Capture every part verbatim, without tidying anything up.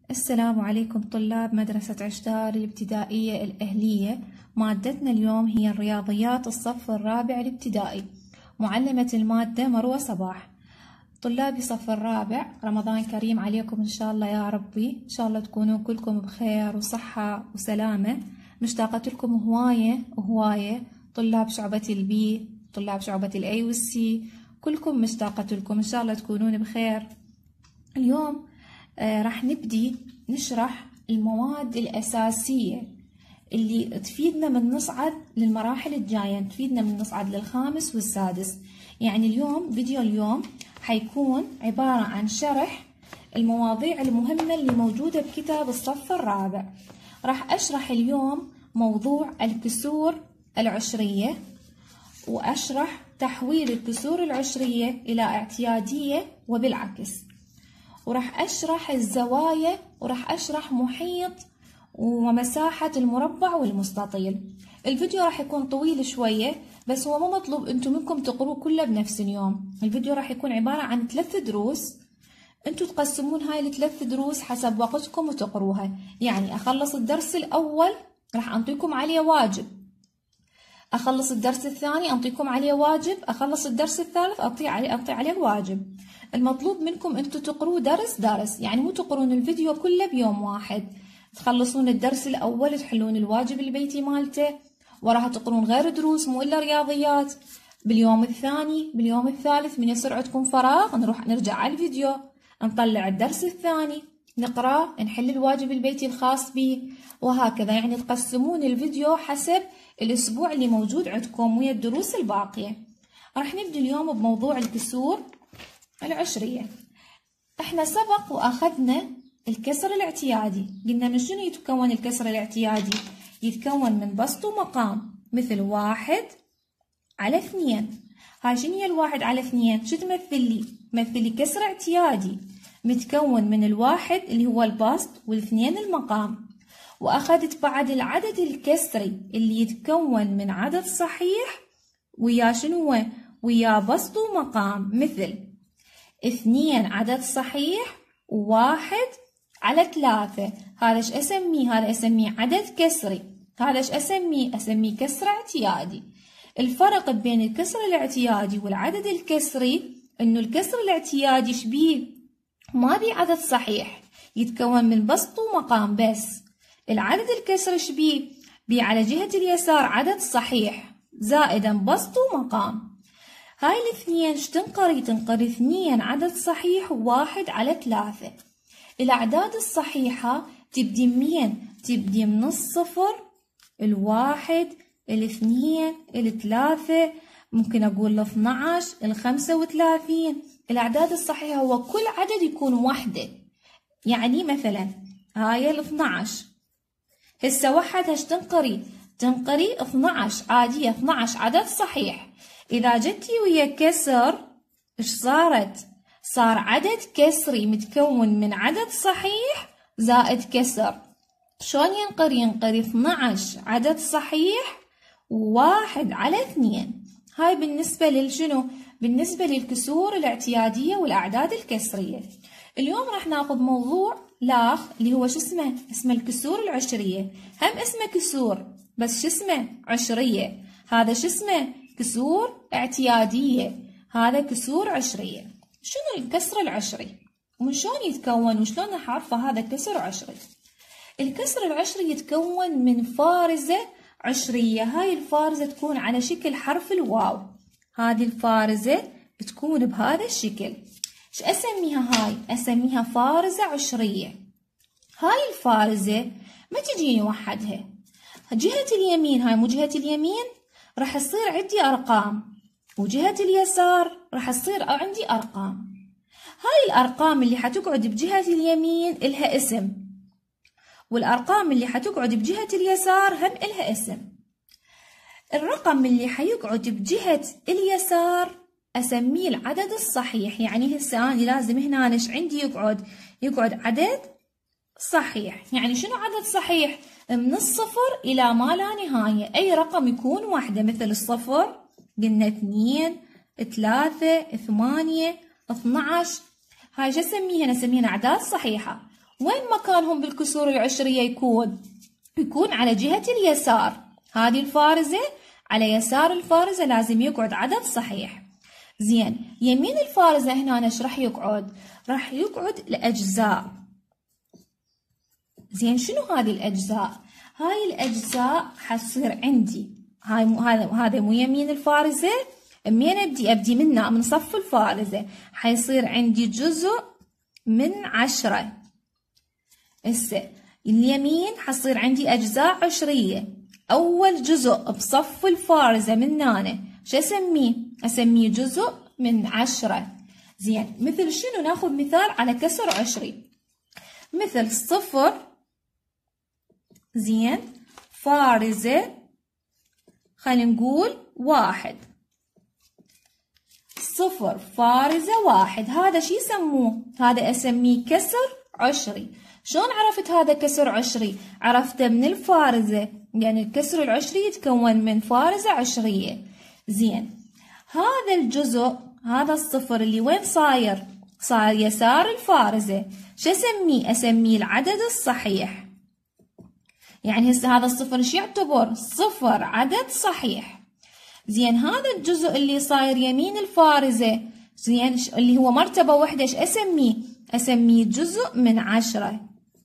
السلام عليكم طلاب مدرسة عشتار الابتدائية الأهلية. مادتنا اليوم هي الرياضيات الصف الرابع الابتدائي. معلمة المادة مروة صباح. طلابي صف الرابع، رمضان كريم عليكم إن شاء الله يا ربي. إن شاء الله تكونوا كلكم بخير وصحة وسلامة. مشتاقة لكم هواية وهواية. طلاب شعبة البي، طلاب شعبة الأي والسي، كلكم مشتاقة لكم. إن شاء الله تكونون بخير. اليوم آه راح نبدي نشرح المواد الأساسية اللي تفيدنا من نصعد للمراحل الجاية، تفيدنا من نصعد للخامس والسادس. يعني اليوم فيديو اليوم حيكون عبارة عن شرح المواضيع المهمة اللي موجودة بكتاب الصف الرابع. راح أشرح اليوم موضوع الكسور العشرية، وأشرح تحويل الكسور العشرية إلى اعتيادية وبالعكس، وراح أشرح الزوايا، وراح أشرح محيط ومساحة المربع والمستطيل. الفيديو راح يكون طويل شوية، بس هو مو مطلوب انتم منكم تقروه كله بنفس اليوم. الفيديو راح يكون عبارة عن ثلاث دروس، انتم تقسمون هاي الثلاث دروس حسب وقتكم وتقروها. يعني أخلص الدرس الأول راح أنطيكم عليه واجب، أخلص الدرس الثاني أنطيكم عليه واجب، أخلص الدرس الثالث أعطي عليه أعطي عليه واجب. المطلوب منكم أنتم تقروا درس درس، يعني مو تقرون الفيديو كله بيوم واحد. تخلصون الدرس الأول تحلون الواجب البيتي مالته، وراها تقرون غير دروس مو إلا رياضيات. باليوم الثاني باليوم الثالث من يصير عندكم فراغ نروح نرجع على الفيديو، نطلع الدرس الثاني نقرأ، نحل الواجب البيتي الخاص به، وهكذا. يعني تقسمون الفيديو حسب الأسبوع اللي موجود عندكم ويا الدروس الباقية. راح نبدأ اليوم بموضوع الكسور العشرية. احنا سبق وأخذنا الكسر الاعتيادي، قلنا من شنو يتكون الكسر الاعتيادي؟ يتكون من بسط ومقام، مثل واحد على اثنين. هاي شنو هي الواحد على اثنين؟ شو تمثل لي؟ تمثل لي كسر اعتيادي متكون من الواحد اللي هو البسط والاثنين المقام. وأخذت بعد العدد الكسري اللي يتكون من عدد صحيح ويا شنو هو؟ ويا بسط ومقام، مثل اثنين عدد صحيح وواحد على ثلاثة. هذا ايش اسميه؟ هذا اسميه عدد كسري. هذا ايش اسميه؟ اسميه كسر اعتيادي. الفرق بين الكسر الاعتيادي والعدد الكسري انه الكسر الاعتيادي شبيه؟ ما بيه عدد صحيح، يتكون من بسط ومقام بس. العدد الكسري شبيه؟ بيه على جهة اليسار عدد صحيح زائدا بسط ومقام. هاي الاثنين ايش تنقري؟ تنقري اثنين عدد صحيح وواحد على ثلاثة. الأعداد الصحيحة تبدي منين؟ تبدي من الصفر، الواحد، الاثنين، الثلاثة، ممكن أقول الاثنى عشر، الخمسة وثلاثين. الأعداد الصحيحة هو كل عدد يكون وحدة. يعني مثلا هاي الاثنى عشر، هسه وحد هش تنقري؟ تنقري اثنى عشر عادية، اثنى عشر عدد صحيح. إذا جتي ويا كسر إيش صارت؟ صار عدد كسري متكون من عدد صحيح زائد كسر. شلون ينقري؟ ينقري اثنى عشر عدد صحيح وواحد على اثنين. هاي بالنسبة للشنو؟ بالنسبة للكسور الاعتيادية والأعداد الكسرية. اليوم راح ناخذ موضوع لاخ اللي هو شو اسمه؟ اسمه الكسور العشرية. هم اسمه كسور بس شو اسمه؟ عشرية. هذا شو اسمه؟ كسور اعتيادية، هذا كسور عشرية. شنو الكسر العشري؟ ومن شلون يتكون وشلون نعرفه هذا كسر عشري؟ الكسر العشري يتكون من فارزة عشرية. هاي الفارزة تكون على شكل حرف الواو. هذه الفارزة تكون بهذا الشكل. ايش اسميها هاي؟ اسميها فارزة عشرية. هاي الفارزة ما تجيني وحدها. جهة اليمين، هاي مو جهة اليمين، راح يصير عندي أرقام، وجهة اليسار راح يصير عندي أرقام. هاي الأرقام اللي حتقعد بجهة اليمين إلها اسم، والأرقام اللي حتقعد بجهة اليسار هم إلها اسم. الرقم اللي حيقعد بجهة اليسار أسميه العدد الصحيح. يعني هسه أنا لازم هنا إيش عندي يقعد؟ يقعد عدد صحيح. يعني شنو عدد صحيح؟ من الصفر إلى ما لا نهاية. أي رقم يكون واحدة، مثل الصفر قلنا اثنين، ثلاثة، ثمانية، اثنى عشر. هاي شو اسميها؟ نسميها أعداد صحيحة. وين مكانهم بالكسور العشرية يكون؟ يكون على جهة اليسار. هذه الفارزة على يسار الفارزة لازم يقعد عدد صحيح. زين، يمين الفارزة هنا ايش راح يقعد؟ راح يقعد الأجزاء. زين، شنو هذه الأجزاء؟ هاي الأجزاء حتصير عندي، هاي مو هذا هذا مو يمين الفارزة، منين أبدي؟ أبدي من من صف الفارزة، حيصير عندي جزء من عشرة. هسه اليمين حصير عندي أجزاء عشرية، أول جزء بصف الفارزة من هنا شو أسميه؟ أسميه جزء من عشرة. زين، مثل شنو؟ ناخذ مثال على كسر عشري، مثل صفر. زين، فارزة خلينا نقول واحد، صفر فارزة واحد، هذا شو يسموه؟ هذا أسميه كسر عشري. شلون عرفت هذا كسر عشري؟ عرفته من الفارزة، يعني الكسر العشري يتكون من فارزة عشرية. زين، هذا الجزء، هذا الصفر اللي وين صاير؟ صار يسار الفارزة، شو أسميه؟ أسميه العدد الصحيح. يعني هسه هذا الصفر شو يعتبر؟ صفر عدد صحيح. زين، هذا الجزء اللي صاير يمين الفارزة، زين، اللي هو مرتبة واحدة، ايش أسميه؟ أسميه جزء من عشرة.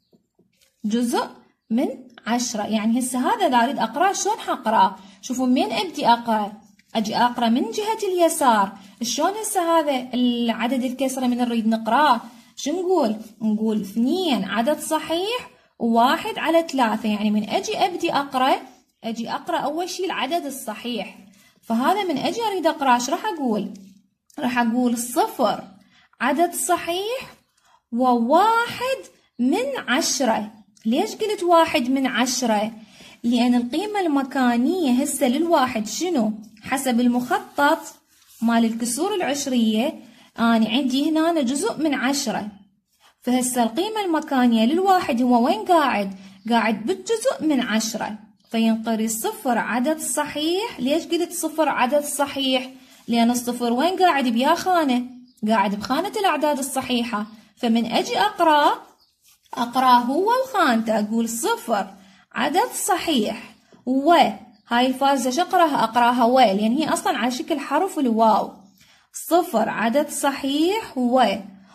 جزء من عشرة. يعني هسه هذا إذا أريد أقرأ شلون حقرأ؟ شوفوا من أبدي أقرأ؟ أجي أقرأ من جهة اليسار. شلون هسه هذا العدد الكسرة من نريد نقرأه؟ شو نقول؟ نقول اثنين عدد صحيح وواحد على ثلاثة. يعني من أجي أبدي أقرأ، أجي أقرأ أول شيء العدد الصحيح. فهذا من أجي أريد أقرأ إيش راح أقول؟ راح أقول صفر عدد صحيح وواحد من عشرة. ليش قلت واحد من عشرة؟ لأن القيمة المكانية هسه للواحد شنو؟ حسب المخطط مال الكسور العشرية أنا عندي هنا جزء من عشرة، فهسه القيمة المكانية للواحد هو وين قاعد؟ قاعد بالجزء من عشرة، فينقري صفر عدد صحيح. ليش قلت صفر عدد صحيح؟ لأن الصفر وين قاعد؟ بيا خانة، قاعد بخانة الأعداد الصحيحة. فمن أجي أقرأ أقرأ هو وخانته، أقول صفر عدد صحيح و هاي الفارزة شو أقرأها؟ أقرأها و، لأن هي أصلا على شكل حرف الواو. صفر عدد صحيح و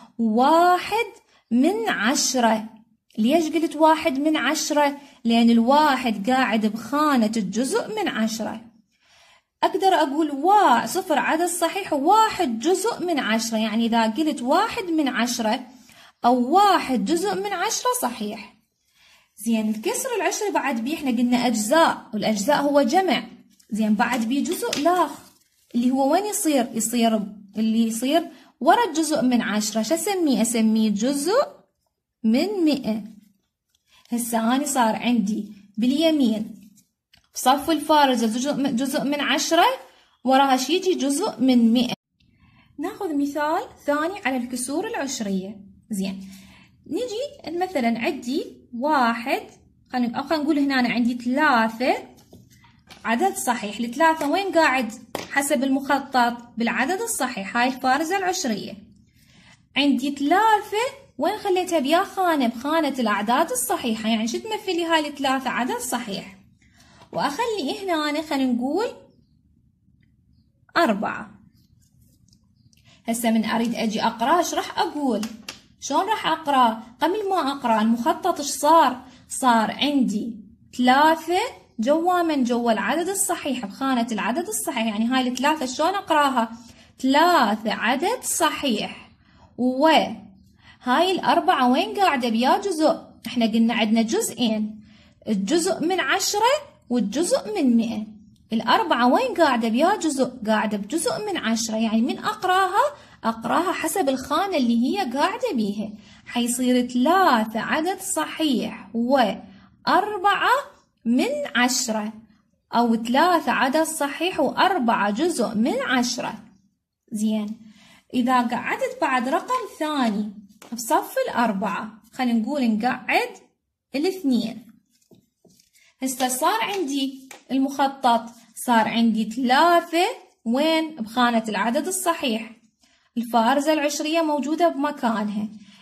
واحد من عشرة. ليش قلت واحد من عشرة؟ لأن الواحد قاعد بخانة الجزء من عشرة. أقدر أقول وا صفر عدد صحيح وواحد جزء من عشرة. يعني إذا قلت واحد من عشرة أو واحد جزء من عشرة صحيح. زين، الكسر العشري بعد بيه احنا قلنا أجزاء، والأجزاء هو جمع. زين، بعد بيه جزء لاخ اللي هو وين يصير؟ يصير اللي يصير ورا الجزء من عشرة. شو أسميه؟ أسميه جزء من مئة. هسه أنا صار عندي باليمين بصف الفارزة جزء جزء من عشرة، وراها شي يجي جزء من مئة. ناخذ مثال ثاني على الكسور العشرية. زين، نجي مثلا عندي واحد، خلينا أو خلينا نقول هنا أنا عندي ثلاثة عدد صحيح. الثلاثة وين قاعد حسب المخطط؟ بالعدد الصحيح، هاي الفارزة العشرية. عندي ثلاثة وين خليتها؟ بيا خانة، بخانة الأعداد الصحيحة. يعني شو تمثلي هاي الثلاثة؟ عدد صحيح. وأخلي هنا أنا خلينا نقول أربعة. هسه من أريد أجي أقرأ إيش راح أقول؟ شلون راح أقرأ؟ قبل ما أقرأ المخطط إيش صار؟ صار عندي ثلاثة جوا من جوا العدد الصحيح بخانة العدد الصحيح. يعني هاي الثلاثة شلون أقراها؟ ثلاثة عدد صحيح و هاي الأربعة وين قاعدة؟ بيا جزء. إحنا قلنا عندنا جزئين، الجزء من عشرة والجزء من مئة. الأربعة وين قاعدة؟ بيا جزء، قاعدة بجزء من عشرة. يعني من أقراها؟ أقراها حسب الخانة اللي هي قاعدة بيها. حيصير ثلاثة عدد صحيح وأربعة من عشرة، أو ثلاثة عدد صحيح وأربعة جزء من عشرة. زين، إذا قعدت بعد رقم ثاني بصف الأربعة، خلينا نقول نقعد الاثنين. هسه صار عندي المخطط، صار عندي ثلاثة وين؟ بخانة العدد الصحيح. الفارزة العشرية موجودة بمكانها.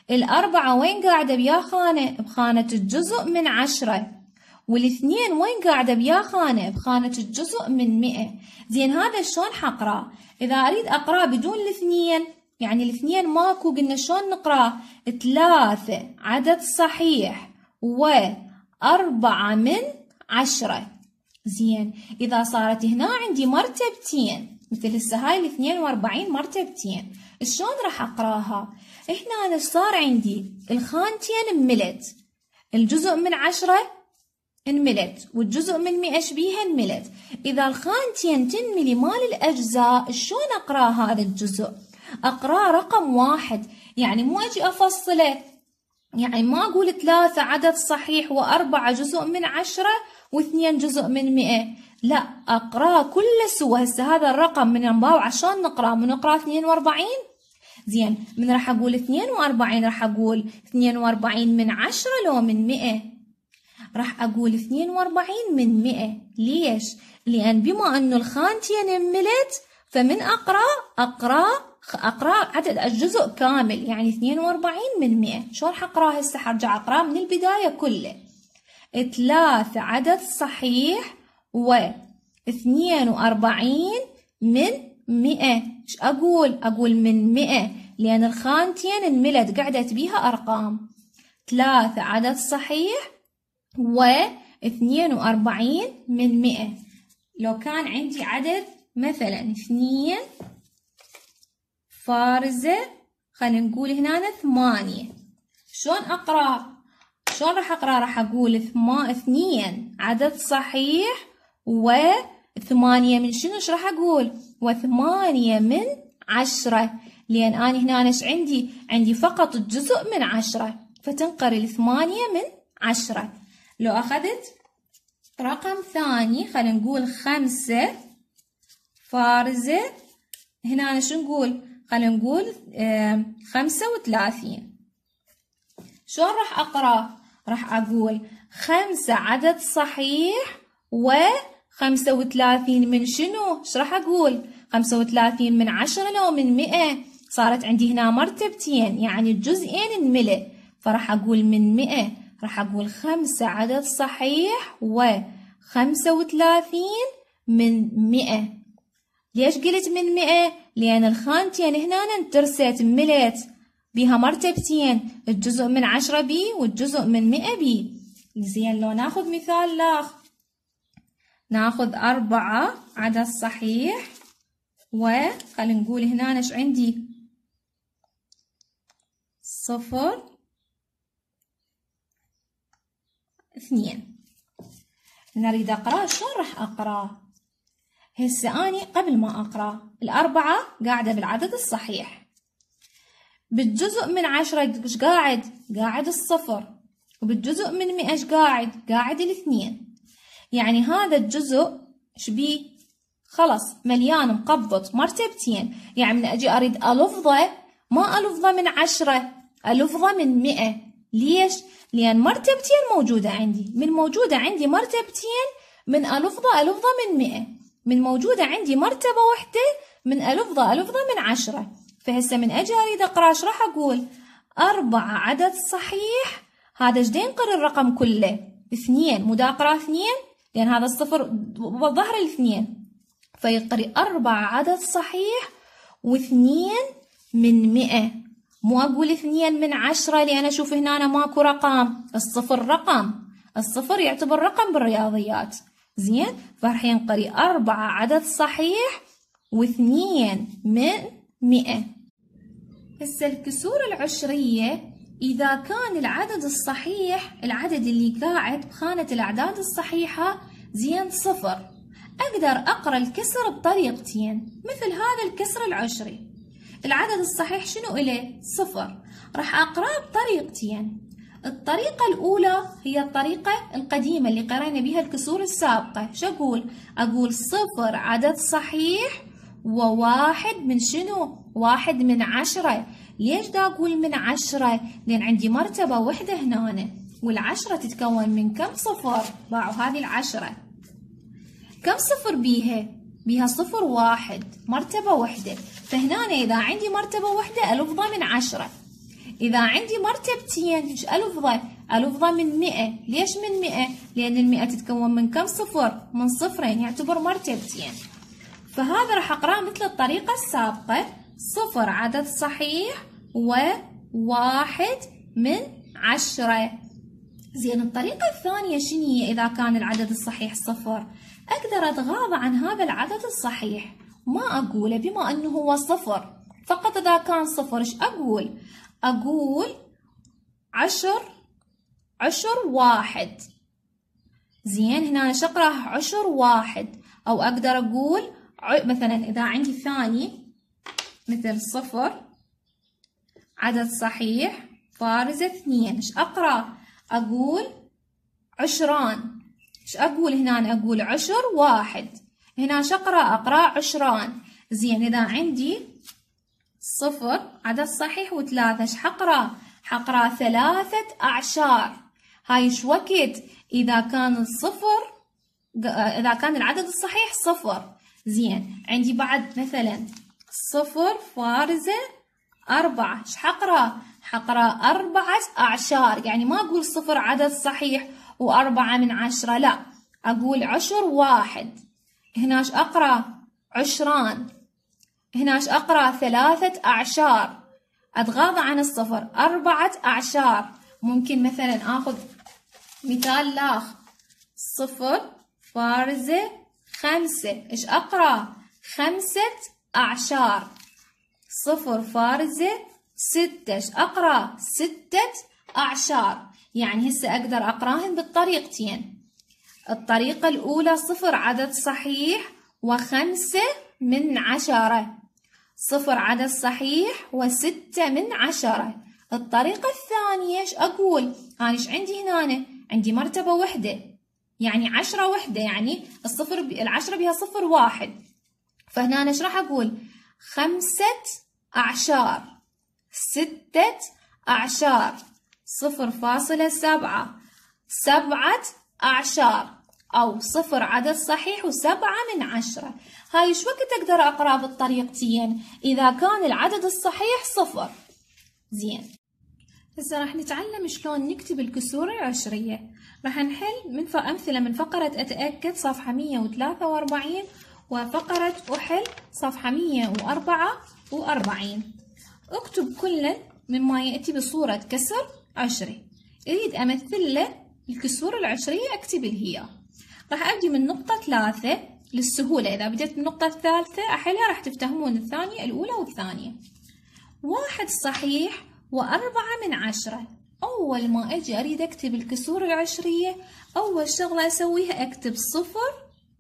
الأربعة وين قاعدة بيا خانة؟ بخانة الجزء من عشرة. والاثنين وين قاعدة بيا خانة؟ بخانة الجزء من مئة. زين هذا شلون حقراه؟ إذا أريد أقراه بدون الاثنين، يعني الاثنين ماكو، قلنا شلون نقراه؟ ثلاثة عدد صحيح وأربعة من عشرة. زين إذا صارت هنا عندي مرتبتين مثل هسه هاي الاثنين وأربعين مرتبتين، شلون راح أقراها؟ هنا أنا صار عندي الخانتين انملت، الجزء من عشرة انملت والجزء من مئة شبيها انملت. إذا الخانتين تنملي مال الأجزاء شلون أقرأ هذا الجزء؟ أقرأ رقم واحد، يعني مو أجي أفصله، يعني ما أقول ثلاثة عدد صحيح وأربعة جزء من عشرة واثنين جزء من مئة، لا أقرأ كله سوا. هسه هذا الرقم من نباوع عشان نقرأ، من نقرأ اثنين وأربعين. زين من راح أقول اثنين وأربعين راح أقول اثنين وأربعين من عشرة لو من مئة؟ راح أقول اثنين وأربعين من مئة. ليش؟ لأن بما أنه الخانتين انملت فمن أقرأ أقرأ أقرأ عدد الجزء كامل، يعني اثنين وأربعين من مئة. شلون حقرأ هسه؟ حرجع أقرأ من البداية كله. ثلاثة عدد صحيح واثنين وأربعين من مئة. ايش أقول؟ أقول من مئة، لأن الخانتين انملت قعدت بيها أرقام. ثلاثة عدد صحيح واثنين وأربعين من مئة. لو كان عندي عدد مثلا اثنين فارزة، خلينا نقول هنا ثمانية، شلون أقرأ؟ شلون راح أقرأ؟ راح أقول ثما اثنين عدد صحيح وثمانية من شنو؟ ايش راح أقول؟ وثمانية من عشرة، لأن أنا هنا ايش عندي؟ عندي فقط الجزء من عشرة، فتنقري الثمانية من عشرة. لو أخذت رقم ثاني خلينا نقول خمسة فارزة، هنا أنا شو نقول؟ خلينا نقول آه خمسة وثلاثين. شلون راح أقرأ؟ راح أقول خمسة عدد صحيح وخمسة وثلاثين من شنو؟ ايش راح أقول؟ خمسة وثلاثين من عشرة لو من مئة. صارت عندي هنا مرتبتين، يعني الجزئين انملأ، فراح أقول من مئة. راح أقول خمسة عدد صحيح وخمسة وثلاثين من مئة. ليش قلت من مئة؟ لأن الخانتين هنا انترست ملت بيها مرتبتين، الجزء من عشرة بي والجزء من مئة بي. زين لو ناخذ مثال لاخ، ناخذ أربعة عدد صحيح وخلينا نقول هنا ايش عندي؟ صفر اثنين. نريد أقرأ، شلون راح أقرأ؟ هسه أني قبل ما أقرأ الأربعة قاعدة بالعدد الصحيح، بالجزء من عشرة إيش قاعد؟ قاعد الصفر، وبالجزء من مئة إيش قاعد؟ قاعد الاثنين. يعني هذا الجزء إيش بيه؟ خلص مليان مقبط مرتبتين، يعني من أجي أريد ألفظه ما ألفظه من عشرة، ألفظه من مئة. ليش؟ لأن مرتبتين موجودة عندي، من موجودة عندي مرتبتين من ألفظة ألفظة من مئة، من موجودة عندي مرتبة واحدة من ألفظة ألفظة من عشرة. فهسه من أجي أريد أقرأ إيش راح أقول؟ أربعة عدد صحيح، هذا إيش ينقر الرقم كله؟ اثنين، مو دا أقرأ اثنين لأن هذا الصفر ظهر الاثنين، فيقري أربعة عدد صحيح واثنين من مئة. مو أقول اثنين من عشرة لأن أشوف هنا أنا ماكو رقم، الصفر رقم، الصفر يعتبر رقم بالرياضيات. زين فراح ينقري أربعة عدد صحيح واثنين من مئة. هسه الكسور العشرية إذا كان العدد الصحيح، العدد اللي قاعد بخانة الأعداد الصحيحة زين صفر، أقدر أقرأ الكسر بطريقتين مثل هذا الكسر العشري. العدد الصحيح شنو إله؟ صفر. راح أقرأه بطريقتين. الطريقة الأولى هي الطريقة القديمة اللي قرأنا بها الكسور السابقة. شو أقول؟ أقول صفر عدد صحيح وواحد من شنو؟ واحد من عشرة. ليش دا أقول من عشرة؟ لأن عندي مرتبة وحدة هنا، والعشرة تتكون من كم صفر؟ باعوا هذه العشرة كم صفر بيها؟ بيها صفر واحد، مرتبة وحدة. فهنا إذا عندي مرتبة وحدة ألفظها من عشرة. إذا عندي مرتبتين إيش ألفظه؟ ألفظه من مئة. ليش من مئة؟ لأن المئة تتكون من كم صفر؟ من صفرين، يعتبر مرتبتين. فهذا راح أقرأه مثل الطريقة السابقة، صفر عدد صحيح وواحد من عشرة. زين، الطريقة الثانية شنو هي؟ إذا كان العدد الصحيح صفر أقدر أتغاضى عن هذا العدد الصحيح، ما أقوله بما أنه هو صفر، فقط إذا كان صفر إيش أقول؟ أقول عشر عشر واحد. زين، هنا إيش أقرأ؟ عشر واحد. أو أقدر أقول مثلا إذا عندي ثاني مثل صفر عدد صحيح فارزة اثنين، إيش أقرأ؟ أقول عشران. إيش أقول هنا؟ أقول عشر واحد. هنا إيش أقرأ؟ أقرأ عشران. زين، إذا عندي صفر عدد صحيح وثلاثة إيش حقرأ؟ حقرأ ثلاثة أعشار. هاي إيش وقت؟ إذا كان الصفر إذا كان العدد الصحيح صفر. زين، عندي بعد مثلا صفر فارزة أربعة، إيش حقرأ؟ حقرأ أربعة أعشار. يعني ما أقول صفر عدد صحيح وأربعة من عشرة، لا، أقول عشر واحد. هنا إيش أقرأ؟ عشران. هنا إيش أقرأ؟ ثلاثة أعشار. أتغاضى عن الصفر، أربعة أعشار. ممكن مثلا آخذ مثال لاخ، صفر فارزة خمسة، إيش أقرأ؟ خمسة أعشار. صفر فارزة ستة، إيش أقرأ؟ ستة أعشار. يعني هسه أقدر أقراهن بالطريقتين. الطريقة الأولى صفر عدد صحيح وخمسة من عشرة، صفر عدد صحيح وستة من عشرة. الطريقة الثانية إيش أقول؟ أنا إيش عندي هنا؟ عندي مرتبة وحدة، يعني عشرة وحدة، يعني الصفر ب... العشرة بها صفر واحد. فهنا أنا إيش راح أقول؟ خمسة أعشار، ستة أعشار، صفر فاصلة سبعة، سبعة أعشار، أو صفر عدد صحيح وسبعة من عشرة. هاي إيش وقت أقدر أقرأ بالطريقتين؟ إذا كان العدد الصحيح صفر. زين، هسه راح نتعلم شلون نكتب الكسور العشرية. راح نحل من أمثلة من فقرة أتأكد صفحة مية وثلاثة وأربعين وفقرة أحل صفحة مية وأربعة وأربعين. اكتب كلا مما يأتي بصورة كسر عشري. أريد أمثل له الكسور العشرية أكتب هي. راح أبدي من نقطة ثلاثة للسهولة، إذا بديت من النقطة الثالثة أحلها راح تفتهمون الثانية الأولى والثانية. واحد صحيح وأربعة من عشرة. أول ما أجي أريد أكتب الكسور العشرية، أول شغلة أسويها أكتب صفر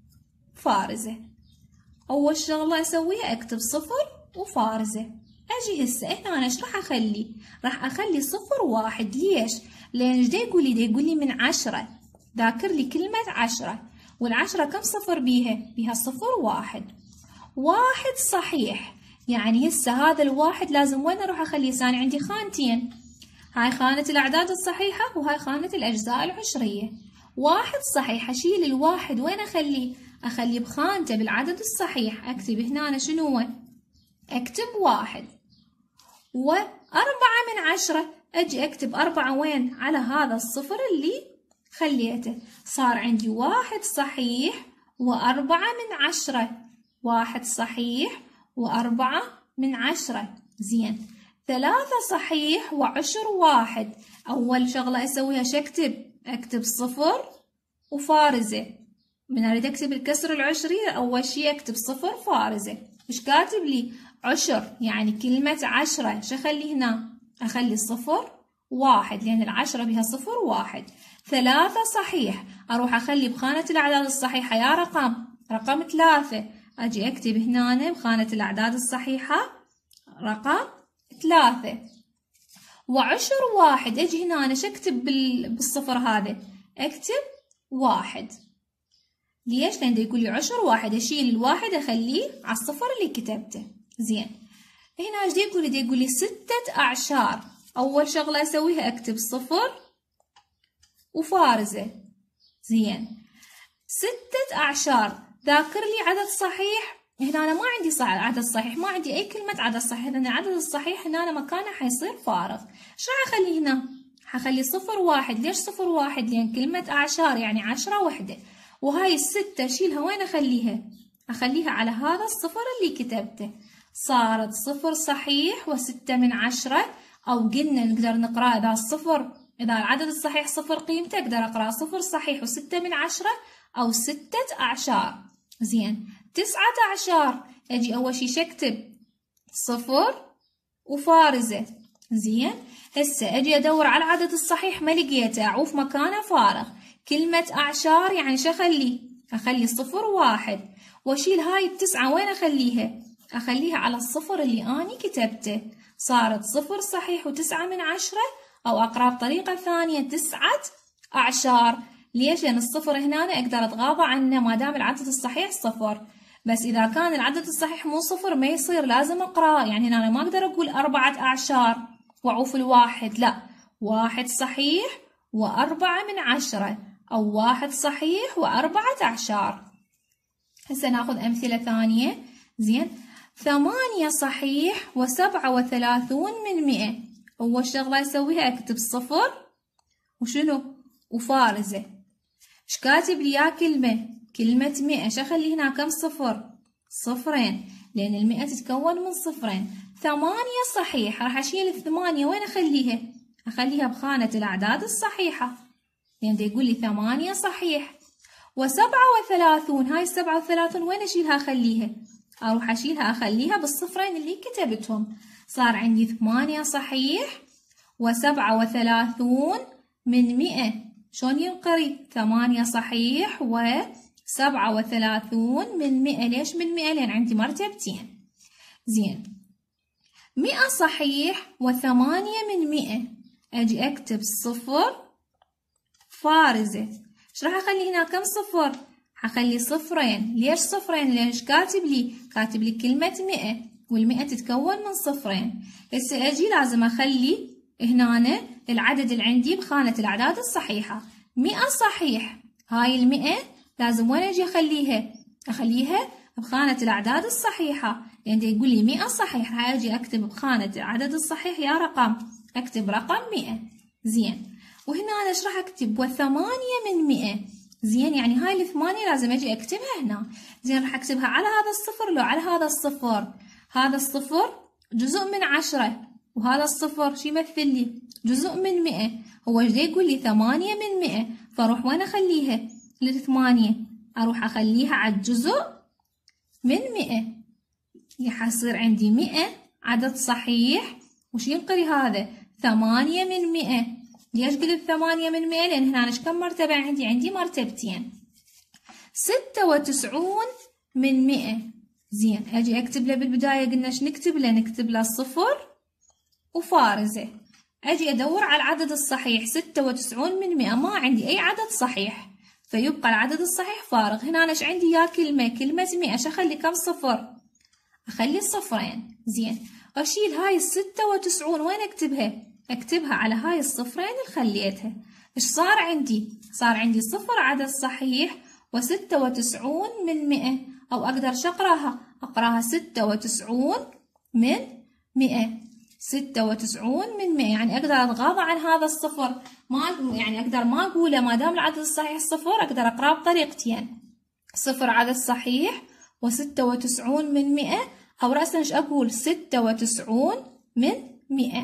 فارزة. أول شغلة أسويها أكتب صفر وفارزة. أجي هسه هنا أنا إيش راح أخلي؟ راح أخلي صفر واحد. ليش؟ لأن إيش دا يقول لي؟ دا يقول لي من عشرة، ذاكر لي كلمة عشرة، والعشرة كم صفر بيها؟ بيها صفر واحد. واحد صحيح، يعني هسه هذا الواحد لازم وين أروح أخليه؟ ثاني عندي خانتين، هاي خانة الأعداد الصحيحة وهاي خانة الأجزاء العشرية. واحد صحيح، أشيل الواحد وين أخليه؟ أخليه بخانته بالعدد الصحيح. أكتب هنا أنا شنو هو؟ أكتب واحد. وأربعة من عشرة، أجي أكتب أربعة وين؟ على هذا الصفر اللي خليته. صار عندي واحد صحيح وأربعة من عشرة، واحد صحيح وأربعة من عشرة. زين، ثلاثة صحيح وعشر واحد. أول شغلة أسويها شكتب؟ أكتب صفر وفارزة. من أريد أكتب الكسر العشري أول شي أكتب صفر فارزة. إيش كاتب لي؟ عشر، يعني كلمة عشرة شو أخلي هنا؟ أخلي صفر واحد، لأن العشرة بها صفر واحد. ثلاثة صحيح، أروح أخلي بخانة الأعداد الصحيحة يا رقم رقم ثلاثة، أجي أكتب هنا بخانة الأعداد الصحيحة رقم ثلاثة. وعشر واحد، أجي هنا أنا شكتب بالصفر هذا؟ أكتب واحد. ليش؟ لأن يقول لي عشر واحد، أشيل الواحد أخليه على الصفر اللي كتبته. زين، هنا ايش يقول لي؟ يقول لي ستة أعشار. أول شغلة أسويها أكتب صفر وفارزة. زين، ستة أعشار، ذاكر لي عدد صحيح هنا أنا ما عندي عدد صحيح، ما عندي أي كلمة عدد صحيح، لأن العدد الصحيح هنا أنا مكانه حيصير فارغ. إيش راح أخلي هنا؟ حخلي صفر واحد. ليش صفر واحد؟ لأن كلمة أعشار يعني عشرة وحدة، وهاي الستة أشيلها وين أخليها؟ أخليها على هذا الصفر اللي كتبته، صارت صفر صحيح وستة من عشرة، أو قلنا نقدر نقرأ إذا الصفر إذا العدد الصحيح صفر قيمته أقدر أقرأ صفر صحيح وستة من عشرة، أو ستة أعشار. زين، تسعة أعشار، أجي أول شي شكتب صفر وفارزة. زين، هسه أجي أدور على العدد الصحيح ما لقيته، أعوف مكانه فارغ. كلمة أعشار يعني شو أخلي؟ أخلي صفر واحد، وأشيل هاي التسعة وين أخليها؟ أخليها على الصفر اللي أني كتبته، صارت صفر صحيح وتسعة من عشرة، أو أقرأ بطريقة ثانية تسعة أعشار. ليش؟ لأن الصفر هنا أنا أقدر أتغاضى عنه ما دام العدد الصحيح صفر، بس إذا كان العدد الصحيح مو صفر ما يصير، لازم أقرأ. يعني هنا أنا ما أقدر أقول أربعة أعشار وأعوف الواحد، لا، واحد صحيح وأربعة من عشرة، أو واحد صحيح وأربعة أعشار. هسه ناخذ أمثلة ثانية. زين، ثمانية صحيح وسبعة وثلاثون من مئة. أول شغلة أسويها أكتب صفر وشنو؟ وفارزة. إيش كاتب لي يا كلمة؟ كلمة مئة. إيش أخلي هنا كم صفر؟ صفرين، لأن المئة تتكون من صفرين. ثمانية صحيح، راح أشيل الثمانية وين أخليها؟ أخليها بخانة الأعداد الصحيحة، لأن يعني يقول لي ثمانية صحيح. وسبعة وثلاثون، هاي السبعة وثلاثون وين أشيلها؟ أخليها أروح أشيلها أخليها بالصفرين اللي كتبتهم، صار عندي ثمانية صحيح وسبعة وثلاثون من مئة. شلون ينقري؟ ثمانية صحيح وسبعة وثلاثون من مئة. ليش من مئة؟ لأن عندي مرتبتين. زين، مئة صحيح وثمانية من مئة، أجي أكتب صفر فارزة. إيش راح أخلي هنا كم صفر؟ حخلي صفرين. ليش صفرين؟ لأن إيش كاتب لي؟ كاتب لي كلمة مئة، والمئة تتكون من صفرين. هسه أجي لازم أخلي هنا العدد اللي عندي بخانة الأعداد الصحيحة. مئة صحيح، هاي المئة لازم وين أجي أخليها؟ أخليها بخانة الأعداد الصحيحة، لأن يعني يقول لي مئة صحيح، راح أجي أكتب بخانة العدد الصحيح يا رقم، أكتب رقم مئة. زين، وهنا أنا إيش راح أكتب؟ وثمانية من مئة. زين، يعني هاي الثمانية لازم أجي أكتبها هنا. زين، راح أكتبها على هذا الصفر لو على هذا الصفر؟ هذا الصفر جزء من عشرة، وهذا الصفر شو يمثل لي؟ جزء من مئة. هو ايش يقول لي؟ ثمانية من مئة، فأروح وين أخليها؟ للثمانية أروح أخليها على الجزء من مئة، يحصير عندي مئة عدد صحيح. وش ينقري هذا؟ ثمانية من مئة. ليش قلت ثمانية من مئة؟ لأن هنا إيش كم مرتبة عندي؟ عندي مرتبتين. ستة وتسعون من مئة. زين، أجي أكتب له بالبداية قلنا إيش نكتب له؟ نكتب له صفر وفارزة. أجي أدور على العدد الصحيح. ستة وتسعون من مئة، ما عندي أي عدد صحيح، فيبقى العدد الصحيح فارغ. هنا أنا إيش عندي يا كلمة؟ كلمة مئة. إيش أخلي كم صفر؟ أخلي الصفرين. زين، أشيل هاي الستة وتسعون وين أكتبها؟ أكتبها على هاي الصفرين اللي خليتها. إيش صار عندي؟ صار عندي صفر عدد صحيح وستة وتسعون من مئة، أو أقدر شقراها أقراها ستة وتسعون من مئة. ستة وتسعون من مئة، يعني أقدر أتغاضى عن هذا الصفر، ما يعني أقدر ما أقوله ما دام العدد الصحيح صفر، أقدر أقرأه بطريقتين، صفر عدد صحيح وستة وتسعون من مئة، أو رأسا إيش أقول؟ ستة وتسعون من مئة.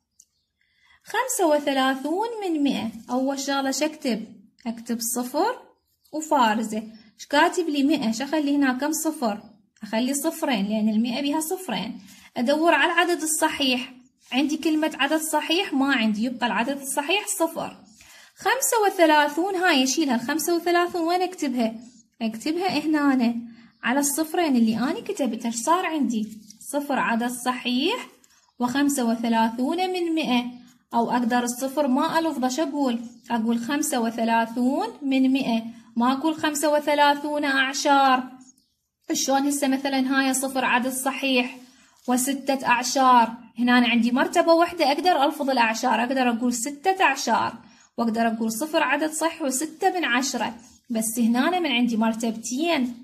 خمسة وثلاثون من مئة، أول شغلة شكتب؟ أكتب صفر وفارزة. إيش كاتب لي؟ مئة. إيش أخلي هنا كم صفر؟ أخلي صفرين، لأن المئة بها صفرين. أدور على العدد الصحيح. عندي كلمة عدد صحيح؟ ما عندي، يبقى العدد الصحيح صفر. خمسة وثلاثون، هاي أشيلها. الخمسة وثلاثون وين أكتبها؟ أكتبها هنا على الصفرين اللي أنا كتبتها. إيش صار عندي؟ صفر عدد صحيح وخمسة وثلاثون من مئة، أو أقدر الصفر ما ألفظه، شو أقول؟ أقول خمسة وثلاثون من مئة، ما أقول خمسة وثلاثون أعشار. شلون هسه مثلا هاي صفر عدد صحيح وستة أعشار، هنا أنا عندي مرتبة واحدة أقدر ألفظ الأعشار، أقدر أقول ستة أعشار، وأقدر أقول صفر عدد صحيح وستة من عشرة. بس هنا أنا من عندي مرتبتين،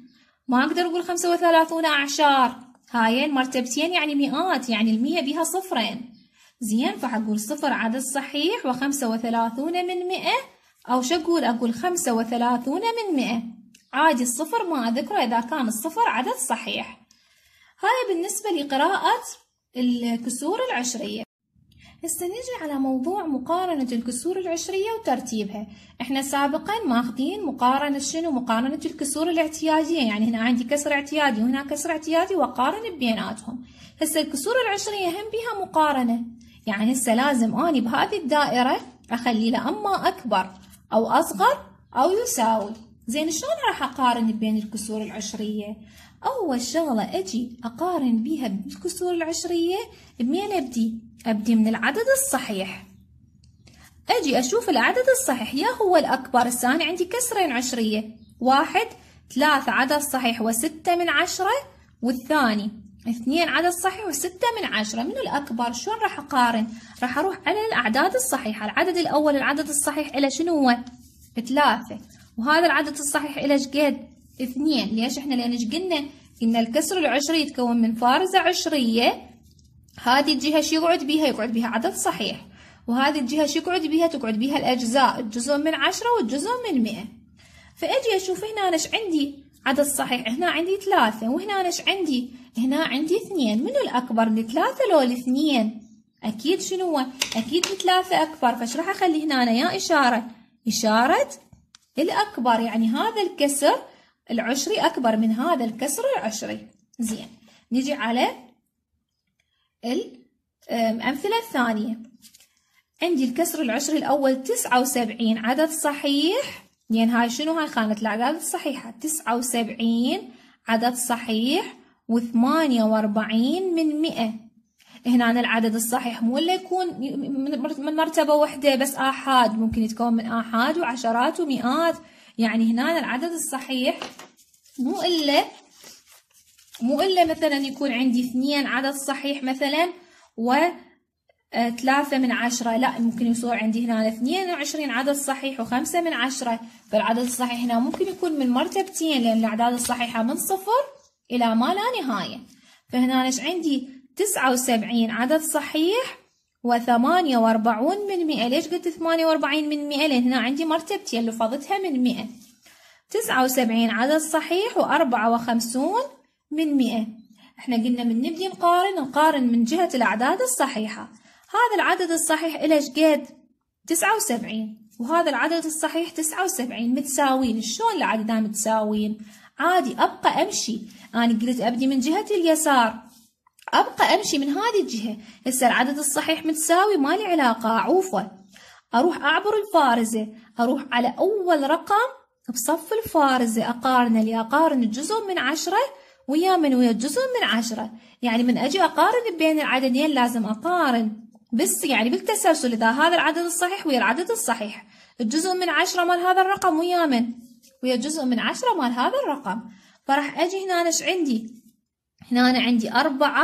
ما أقدر أقول خمسة وثلاثون أعشار، هاي المرتبتين يعني مئات، يعني المية بيها صفرين. زين، فحقول صفر عدد صحيح وخمسة وثلاثون من مئة، أو شو أقول؟ أقول خمسة وثلاثون من مئة. عادي الصفر ما أذكره إذا كان الصفر عدد صحيح. هاي بالنسبة لقراءة الكسور العشرية. هسه نجي على موضوع مقارنة الكسور العشرية وترتيبها. احنا سابقا ماخذين مقارنة شنو؟ مقارنة الكسور الاعتيادية، يعني هنا عندي كسر اعتيادي وهنا كسر اعتيادي وأقارن بيناتهم. هسه الكسور العشرية هم بيها مقارنة، يعني هسه لازم أني بهذه الدائرة أخلي له أما أكبر أو أصغر أو يساوي. زين، شلون راح أقارن بين الكسور العشرية؟ أول شغلة أجي أقارن بيها بالكسور العشرية بمين أبدي؟ أبدي من العدد الصحيح. أجي أشوف العدد الصحيح يا هو الأكبر. الثاني عندي كسرين عشرية، واحد ثلاثة عدد صحيح وستة من عشرة، والثاني اثنين عدد صحيح وستة من عشرة. منو الأكبر؟ شلون راح أقارن؟ راح أروح على الأعداد الصحيحة. العدد الأول العدد الصحيح إله شنو هو؟ ثلاثة، وهذا العدد الصحيح إله شقد؟ اثنين. ليش احنا؟ لأن ايش قلنا؟ قلنا الكسر العشري يتكون من فارزة عشرية، هذه الجهة شو يقعد بيها؟ يقعد بيها عدد صحيح، وهذه الجهة شو يقعد بيها؟ تقعد بيها الأجزاء، الجزء من عشرة والجزء من مئة. فأجي أشوف هنا ايش عندي؟ عدد صحيح هنا عندي ثلاثة، وهنا ايش عندي؟ هنا عندي اثنين. منو الأكبر، الثلاثة لو الاثنين؟ أكيد شنو هو؟ أكيد الثلاثة أكبر. فايش راح أخلي هنا يا إشارة؟ إشارة الأكبر، يعني هذا الكسر العشري أكبر من هذا الكسر العشري. زين، نجي على الأمثلة الثانية. عندي الكسر العشري الأول تسعة وسبعين عدد صحيح، يعني هاي شنو؟ هاي خانة الأعداد الصحيحة. تسعة وسبعين عدد صحيح وثمانية وأربعين من مئة. هنا العدد الصحيح مو اللي يكون من مرتبة واحدة بس آحاد، ممكن يتكون من آحاد وعشرات ومئات. يعني هنا العدد الصحيح مو إلا مو إلا مثلا يكون عندي اثنين عدد صحيح مثلا وثلاثة من عشرة، لا، ممكن يصير عندي هنا اثنين وعشرين عدد صحيح وخمسة من عشرة. فالعدد الصحيح هنا ممكن يكون من مرتبتين، لأن الأعداد الصحيحة من صفر إلى ما لا نهاية. فهنا ايش عندي؟ تسعة وسبعين عدد صحيح وثمانية وأربعون من مئة. ليش قلت ثمانية وأربعين من مئة؟ لأن هنا عندي مرتبتين لفظتها من مئة. تسعة وسبعين عدد صحيح وأربعة وخمسون من مئة. احنا قلنا من نبدي نقارن نقارن من جهة الأعداد الصحيحة. هذا العدد الصحيح إله شقد؟ تسعة وسبعين، وهذا العدد الصحيح تسعة وسبعين، متساوين. شلون العددان متساوين؟ عادي أبقى أمشي. أنا قلت أبدي من جهة اليسار، أبقى أمشي من هذه الجهة. هسه العدد الصحيح متساوي، ما لي علاقة، أعوفه. أروح أعبر الفارزة، أروح على أول رقم بصف الفارزة أقارن لي أقارن الجزء من عشرة ويا من ويا الجزء من عشرة. يعني من أجي أقارن بين العددين لازم أقارن بس يعني بالتسلسل. إذا هذا العدد الصحيح ويا العدد الصحيح، الجزء من عشرة مال هذا الرقم ويا من ويا الجزء من عشرة مال هذا الرقم. فراح أجي هنا إيش عندي؟ هنا أنا عندي أربعة،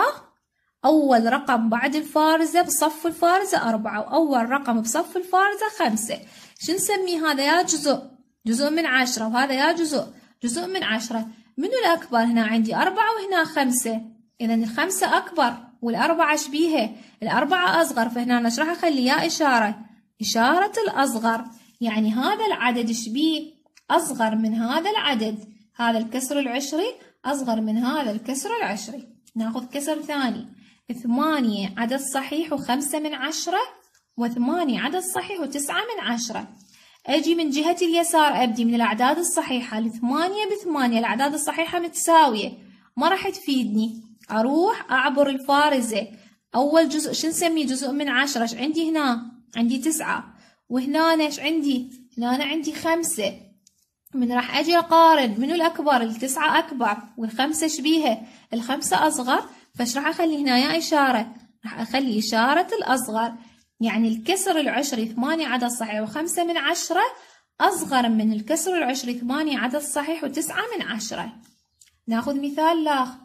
أول رقم بعد الفارزة بصف الفارزة أربعة، وأول رقم بصف الفارزة خمسة. شو نسمي هذا؟ يا جزء جزء من عشرة، وهذا يا جزء جزء من عشرة. منو الأكبر؟ هنا عندي أربعة وهنا خمسة، إذا الخمسة أكبر والأربعة شبيهة، الأربعة أصغر. فهنا أنا إيش راح أخلي؟ يا إشارة إشارة الأصغر، يعني هذا العدد شبيه أصغر من هذا العدد. هذا الكسر العشري أصغر من هذا الكسر العشري. ناخذ كسر ثاني، ثمانية عدد صحيح وخمسة من عشرة، وثمانية عدد صحيح وتسعة من عشرة. أجي من جهة اليسار أبدي من الأعداد الصحيحة. الثمانية بثمانية، الأعداد الصحيحة متساوية، ما راح تفيدني. أروح أعبر الفارزة، أول جزء شو نسميه؟ جزء من عشرة. إيش عندي هنا؟ عندي تسعة، وهنا إيش عندي؟ هنا أنا عندي خمسة. من راح أجي أقارن منو الأكبر؟ التسعة أكبر والخمسة شبيهة، الخمسة أصغر. فايش راح أخلي هنا؟ يا إشارة راح أخلي إشارة الأصغر، يعني الكسر العشري ثمانية عدد صحيح وخمسة من عشرة أصغر من الكسر العشري ثمانية عدد صحيح وتسعة من عشرة. ناخذ مثال لاخر،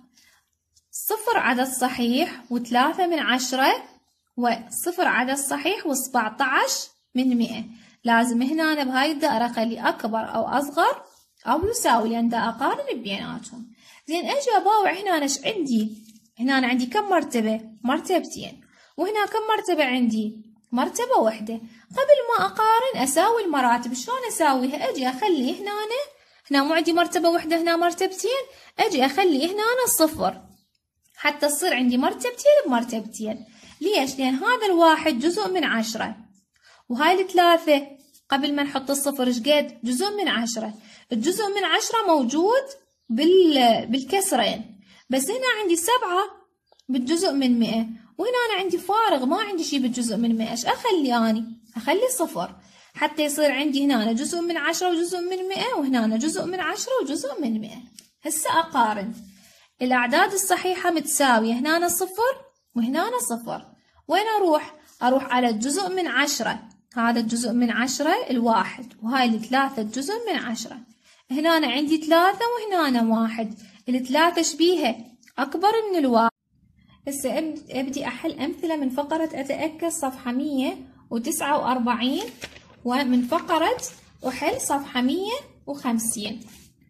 صفر عدد صحيح وثلاثة من عشرة، وصفر عدد صحيح وسبعة عشر من مئة. لازم هنا أنا بهاي الدائرة أخلي أكبر أو أصغر أو يساوي، لأن دا أقارن بيناتهم. زين أجي أباوع هنا أنا إيش عندي؟ هنا أنا عندي كم مرتبة؟ مرتبتين. وهنا كم مرتبة عندي؟ مرتبة واحدة. قبل ما أقارن أساوي المراتب. شلون أساويها؟ أجي أخلي هنا أنا هنا مو عندي مرتبة واحدة، هنا مرتبتين، أجي أخلي هنا أنا صفر حتى تصير عندي مرتبتين بمرتبتين. ليش؟ لأن هذا الواحد جزء من عشرة، وهاي الثلاثة قبل ما نحط الصفر إيش قد؟ جزء من عشرة. الجزء من عشرة موجود بال بالكسرين، بس هنا عندي سبعة بالجزء من مئة، وهنا أنا عندي فارغ ما عندي شيء بالجزء من مئة. إيش أخلي أني؟ أخلي صفر حتى يصير عندي هنا أنا جزء من عشرة وجزء من مئة، وهنا أنا جزء من عشرة وجزء من مئة. هسه أقارن الأعداد الصحيحة متساوية، هنا أنا صفر وهنا أنا صفر. وين أروح؟ أروح على الجزء من عشرة، هذا الجزء من عشرة الواحد، وهاي الثلاثة الجزء من عشرة. هنا أنا عندي ثلاثة وهنا أنا واحد، الثلاثة شبيهة أكبر من الواحد. هسه أبدي أحل أمثلة من فقرة أتأكد صفحة مية وتسعة وأربعين، ومن فقرة أحل صفحة مية وخمسين.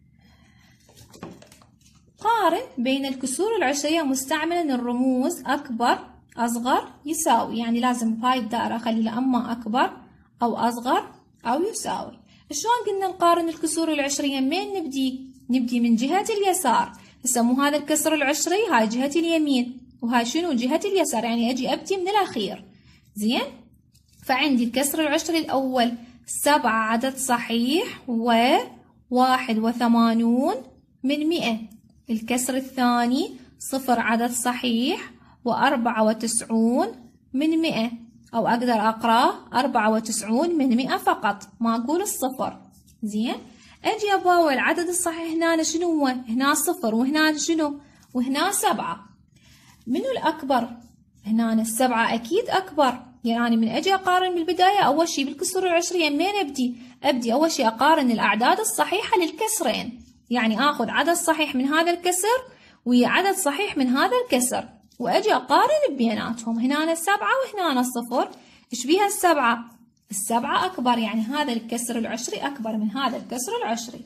قارن بين الكسور العشرية مستعملا الرموز أكبر أصغر يساوي، يعني لازم بهاي الدائرة أخلي له أما أكبر أو أصغر أو يساوي. شلون قلنا نقارن الكسور العشرية؟ منين نبدي؟ نبدي من جهة اليسار. هسه مو هذا الكسر العشري، هاي جهة اليمين، وهاي شنو؟ جهة اليسار، يعني أجي أبدي من الأخير. زين؟ فعندي الكسر العشري الأول سبعة عدد صحيح وواحد وثمانون من مئة. الكسر الثاني صفر عدد صحيح وأربعة وتسعون من مئة، أو أقدر أقرأ أربعة وتسعون من مئة فقط، ما أقول الصفر. زين؟ أجي أباوع العدد الصحيح هنا شنو هو؟ هنا صفر، وهنا شنو؟ وهنا سبعة. منو الأكبر؟ هنا السبعة أكيد أكبر. يعني من أجي أقارن بالبداية أول شي بالكسور العشرية منين أبدي؟ أبدي أول شي أقارن الأعداد الصحيحة للكسرين، يعني آخذ عدد صحيح من هذا الكسر ويا عدد صحيح من هذا الكسر، وأجي أقارن بيناتهم. هنا أنا السبعة وهنا أنا الصفر، إيش بيها السبعة؟ السبعة أكبر، يعني هذا الكسر العشري أكبر من هذا الكسر العشري.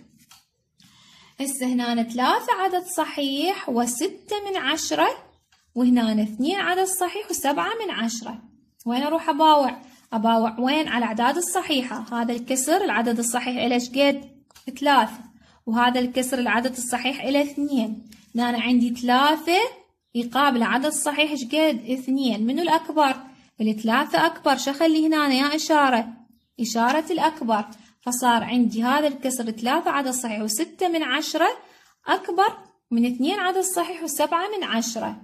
هسه هنا أنا ثلاثة عدد صحيح وستة من عشرة، وهنا أنا اثنين عدد صحيح وسبعة من عشرة. وين أروح أباوع؟ أباوع وين؟ على الأعداد الصحيحة. هذا الكسر العدد الصحيح إله إيش قد؟ ثلاثة، وهذا الكسر العدد الصحيح إله اثنين. هنا أنا عندي ثلاثة يقابل عدد صحيح إيش قد؟ اثنين. منو الأكبر؟ الثلاثة أكبر. شو أخلي هنا أنا؟ يا إشارة، إشارة الأكبر. فصار عندي هذا الكسر ثلاثة عدد صحيح وستة من عشرة أكبر من اثنين عدد صحيح وسبعة من عشرة.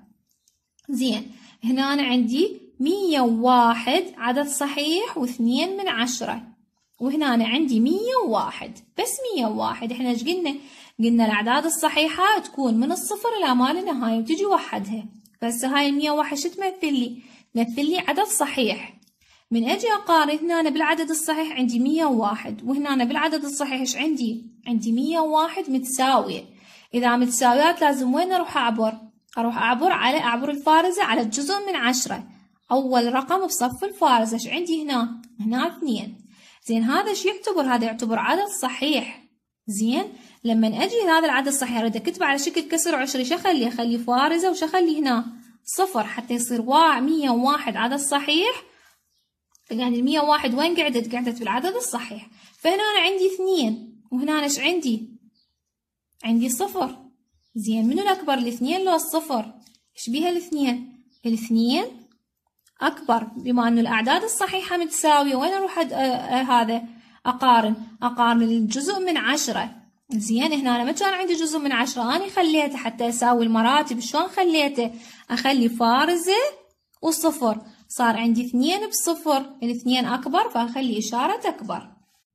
زين، هنا أنا عندي مية وواحد عدد صحيح واثنين من عشرة، وهنا أنا عندي مية وواحد، بس مية وواحد. إحنا إيش قلنا؟ قلنا الأعداد الصحيحة تكون من الصفر إلى ما لا نهاية وتجي وحدها. بس هاي المية وواحد شو تمثل لي؟ تمثل لي عدد صحيح. من أجي أقارن هنا أنا بالعدد الصحيح عندي مية وواحد، وهنا أنا بالعدد الصحيح إيش عندي؟ عندي مية وواحد متساوية. إذا متساويات لازم وين أروح أعبر؟ أروح أعبر على أعبر الفارزة على الجزء من عشرة. أول رقم بصف الفارزة إيش عندي هنا؟ هنا اثنين. زين، هذا شو يعتبر؟ هذا يعتبر عدد صحيح. زين، لما أجي هذا العدد الصحيح أريد أكتبه على شكل كسر عشري، شو أخلي؟ أخلي فارزة وشو أخلي هنا؟ صفر، حتى يصير مية وواحد عدد صحيح. يعني المية وواحد وين قعدت؟ قعدت بالعدد الصحيح. فهنا أنا عندي اثنين، وهنا أنا إيش عندي؟ عندي صفر. زين، منو الأكبر؟ الاثنين لو الصفر؟ إيش بيها الاثنين؟ الاثنين أكبر، بما أنه الأعداد الصحيحة متساوية. وين أروح أد... آه هذا أقارن؟ أقارن الجزء من عشرة. زين، هنا أنا ما كان عندي جزء من عشرة، أنا خليته حتى أساوي المراتب. شلون خليته؟ أخلي فارزة وصفر، صار عندي اثنين بصفر، الاثنين أكبر فأخلي إشارة أكبر.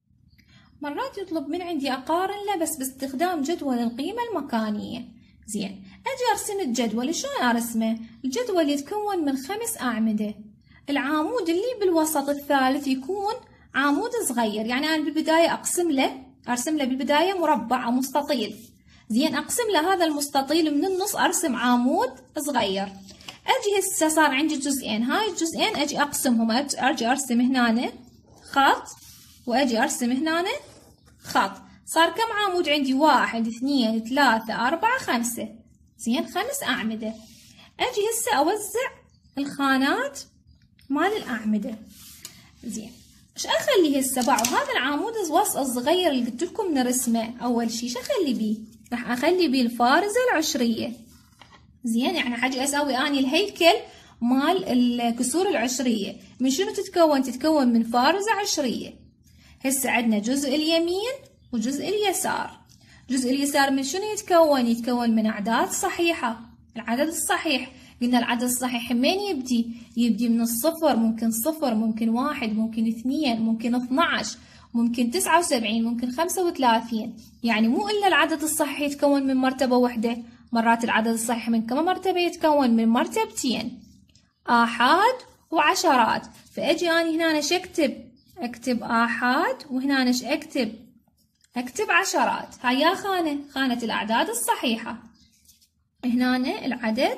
مرات يطلب من عندي أقارن له بس باستخدام جدول القيمة المكانية. زين، أجي أرسم الجدول. شلون أرسمه؟ الجدول يتكون من خمس أعمدة. العمود اللي بالوسط الثالث يكون عمود صغير، يعني أنا بالبداية أقسم له أرسم له بالبداية مربع أو مستطيل. زين، أقسم له هذا المستطيل من النص أرسم عمود صغير. أجي هسه صار عندي جزئين، هاي الجزئين أجي أقسمهم، أجي أرسم هنا خط وأجي أرسم هنا خط. صار كم عمود عندي؟ واحد اثنين ثلاثة أربعة خمسة. زين خمس أعمدة. أجي هسه أوزع الخانات مال الأعمدة. زين ايش اخلي هسه؟ بعد هذا العمود الصغير اللي قلت لكم نرسمه اول شيء شو اخلي بيه؟ راح اخلي بيه الفارزه العشريه. زين يعني حاجي اسوي اني الهيكل مال الكسور العشريه. من شنو تتكون؟ تتكون من فارزه عشريه. هسه عندنا جزء اليمين وجزء اليسار. جزء اليسار من شنو يتكون؟ يتكون من اعداد صحيحه. العدد الصحيح، قلنا العدد الصحيح من يبدي؟ يبدي من الصفر، ممكن صفر، ممكن واحد، ممكن اثنين، ممكن اثنعش، ممكن تسعة وسبعين، ممكن خمسة وثلاثين. يعني مو إلا العدد الصحيح يتكون من مرتبة واحدة، مرات العدد الصحيح من كم مرتبة؟ يتكون من مرتبتين، آحاد وعشرات. فأجي أنا هنا ايش أكتب؟ أكتب آحاد، وهنا ايش أكتب؟ أكتب عشرات. هاي يا خانة، خانة الأعداد الصحيحة. هنا العدد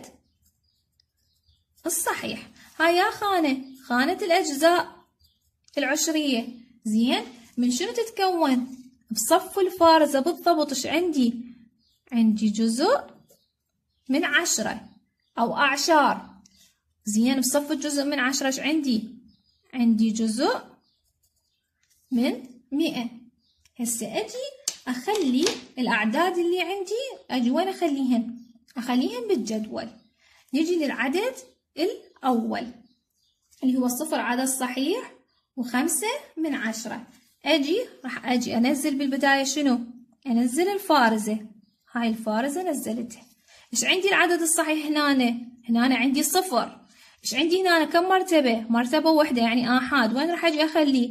الصحيح. هاي يا خانة، خانة الأجزاء العشرية. زين من شنو تتكون؟ بصف الفارزة بالضبط ايش عندي؟ عندي جزء من عشرة أو أعشار. زين بصف الجزء من عشرة ايش عندي؟ عندي جزء من مئة. هسه أجي أخلي الأعداد اللي عندي، أجي وين أخليهن؟ أخليهن بالجدول. نجي للعدد الأول اللي هو الصفر عدد صحيح وخمسة من عشرة. أجي راح أجي أنزل بالبداية شنو؟ أنزل الفارزة. هاي الفارزة نزلتها. إيش عندي العدد الصحيح هنا؟ هنا عندي صفر. إيش عندي هنا كم مرتبة؟ مرتبة واحدة يعني آحاد. وين راح أجي أخليه؟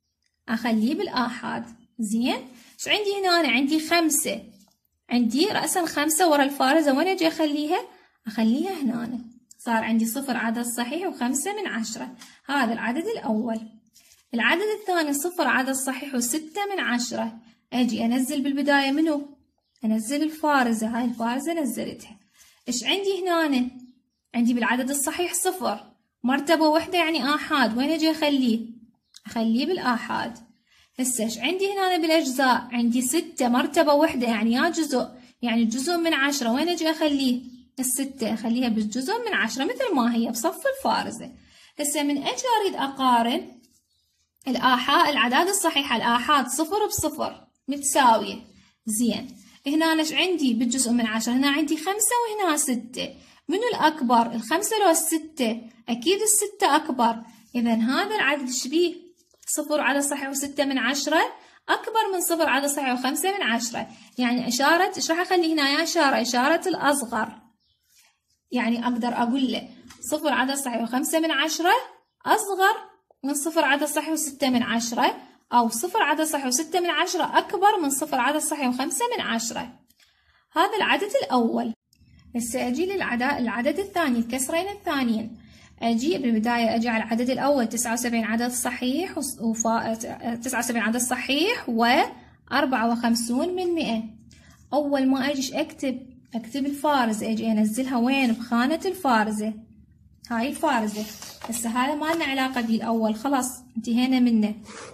أخليه بالآحاد. زين إيش عندي هنا؟ عندي خمسة. عندي رأسا خمسة ورا الفارزة. وين أجي أخليها؟ أخليها هنا. صار عندي صفر عدد صحيح وخمسة من عشرة. هذا العدد الأول. العدد الثاني صفر عدد صحيح وستة من عشرة. أجي أنزل بالبداية منو؟ أنزل الفارزة. هاي الفارزة نزلتها. إيش عندي هنا؟ عندي بالعدد الصحيح صفر، مرتبة واحدة يعني آحاد. وين أجي أخليه؟ أخليه بالآحاد. هسه إيش عندي هنا بالأجزاء؟ عندي ستة، مرتبة واحدة يعني يا جزء، يعني جزء من عشرة. وين أجي أخليه؟ الستة أخليها بالجزء من عشرة مثل ما هي بصف الفارزة. هسه من أجي أريد أقارن الآحاد، الأعداد الصحيحة الآحاد صفر بصفر متساوية. زين هنا ايش عندي بالجزء من عشرة؟ هنا عندي خمسة وهنا ستة. منو الأكبر؟ الخمسة لو الستة؟ أكيد الستة أكبر. إذا هذا العدد ايش بيه؟ صفر عدد صحيح وستة من عشرة أكبر من صفر عدد صحيح وخمسة من عشرة. يعني إشارة ايش راح أخلي هنا يا إشارة؟ إشارة الأصغر. يعني أقدر أقول له صفر عدد صحيح وخمسة من عشرة أصغر من صفر عدد صحيح وستة من عشرة، أو صفر عدد صحيح وستة من عشرة أكبر من صفر عدد صحيح وخمسة من عشرة. هذا العدد الأول. هسه أجي للعدد العدد الثاني، الكسرين الثانيين. أجي بالبداية أجي على العدد الأول تسعة وسبعين عدد صحيح وف... تسعة وسبعين عدد صحيح وأربعة وخمسون من مئة. أول ما أجيش أكتب أكتب الفارزة. أجي أنزلها وين؟ بخانة الفارزة. هاي الفارزة. هسه هذا ما لنا علاقة به الأول، خلاص انتهينا منه.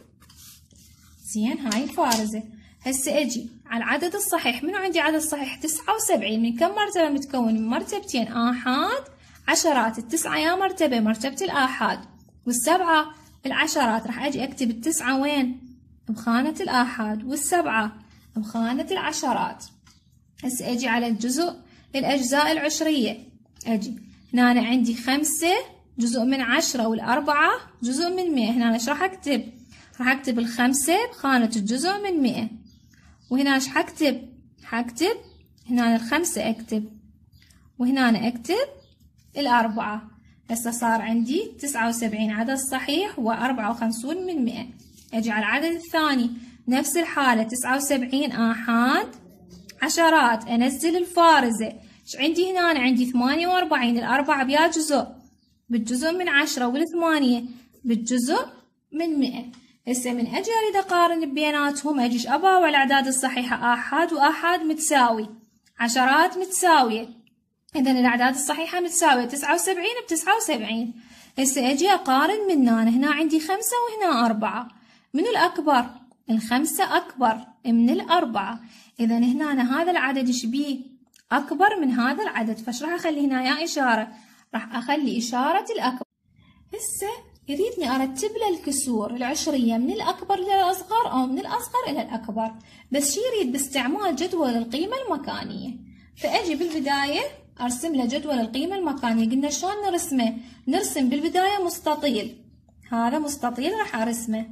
زين هاي الفارزة. هسه أجي على العدد الصحيح. منو عندي عدد صحيح؟ تسعة وسبعين. من كم مرتبة متكون؟ من مرتبتين آحاد عشرات. التسعة يا مرتبة مرتبة الآحاد، والسبعة العشرات. راح أجي أكتب التسعة وين؟ بخانة الآحاد، والسبعة بخانة العشرات. هسه أجي على الجزء الأجزاء العشرية. أجي هنا أنا عندي خمسة جزء من عشرة، والأربعة جزء من مئة. هنا إيش راح أكتب؟ راح أكتب الخمسة بخانة الجزء من مئة. وهنا إيش حكتب؟ حكتب هنا الخمسة أكتب، وهنا أنا أكتب الأربعة. هسه صار عندي تسعة وسبعين عدد صحيح وأربعة وخمسون من مئة. أجي على العدد الثاني نفس الحالة تسعة وسبعين آحاد عشرات. أنزل الفارزة. إيش عندي هنا؟ أنا عندي ثمانية وأربعين. الأربعة بيا جزء؟ بالجزء من عشرة، والثمانية بالجزء من مئة. هسه من أجي أريد أقارن بيناتهم أجيش أباوع الأعداد الصحيحة. آحاد وآحاد متساوي، عشرات متساوية، إذا الأعداد الصحيحة متساوية. تسعة وسبعين بتسعة وسبعين. هسه أجي أقارن من هنا. هنا عندي خمسة وهنا أربعة. منو الأكبر؟ الخمسة أكبر من الأربعة، إذا هنا هذا العدد شبيه أكبر من هذا العدد، فش راح أخلي هنا يا إشارة؟ راح أخلي إشارة الأكبر. هسه يريدني أرتب له الكسور العشرية من الأكبر إلى الأصغر أو من الأصغر إلى الأكبر، بس شي يريد باستعمال جدول القيمة المكانية. فأجي بالبداية أرسم له جدول القيمة المكانية. قلنا شلون نرسمه؟ نرسم بالبداية مستطيل، هذا مستطيل راح أرسمه.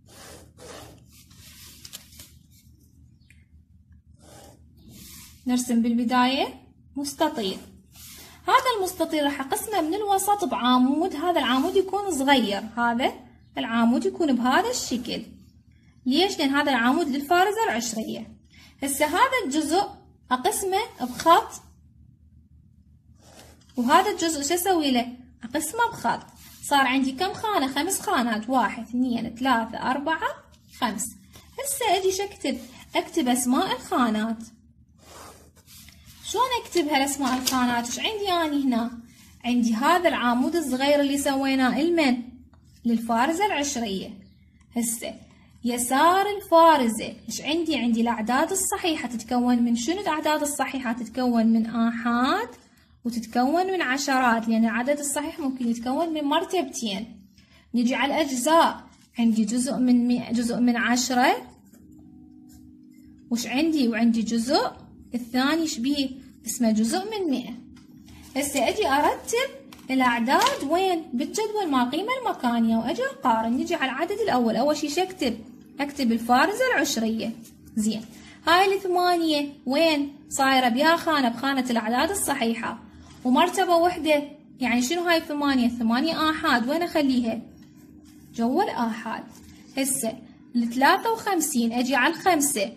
نرسم بالبداية مستطيل. هذا المستطيل راح أقسمه من الوسط بعمود، هذا العمود يكون صغير، هذا العمود يكون بهذا الشكل. ليش؟ لأن هذا العمود للفارزة العشرية. هسه هذا الجزء أقسمه بخط، وهذا الجزء شو أسوي له؟ أقسمه بخط. صار عندي كم خانة؟ خمس خانات، واحد اثنين ثلاثة أربعة خمس. هسه أجي شو أكتب؟ أكتب أسماء الخانات. شلون أكتبها الأسماء الخانات؟ إيش عندي أني هنا؟ عندي هذا العمود الصغير اللي سويناه لمن؟ للفارزة العشرية. هسه يسار الفارزة إيش عندي؟ عندي الأعداد الصحيحة تتكون من شنو؟ الأعداد الصحيحة تتكون من آحاد وتتكون من عشرات، لأن العدد الصحيح ممكن يتكون من مرتبتين. نجي على الأجزاء، عندي جزء من مئة، جزء من عشرة، وش عندي؟ وعندي جزء الثاني شبيه؟ اسمه جزء من مئة. هسه أجي أرتب الأعداد وين؟ بالجدول مع القيمة المكانية، وأجي أقارن. نجي على العدد الأول، أول شي شو أكتب؟ أكتب الفارزة العشرية. زين، هاي الثمانية وين؟ صايرة بيا خانة، بخانة الأعداد الصحيحة، ومرتبة وحدة، يعني شنو هاي الثمانية؟ الثمانية آحاد، وين أخليها؟ جوا الآحاد. هسه الثلاثة وخمسين أجي على الخمسة،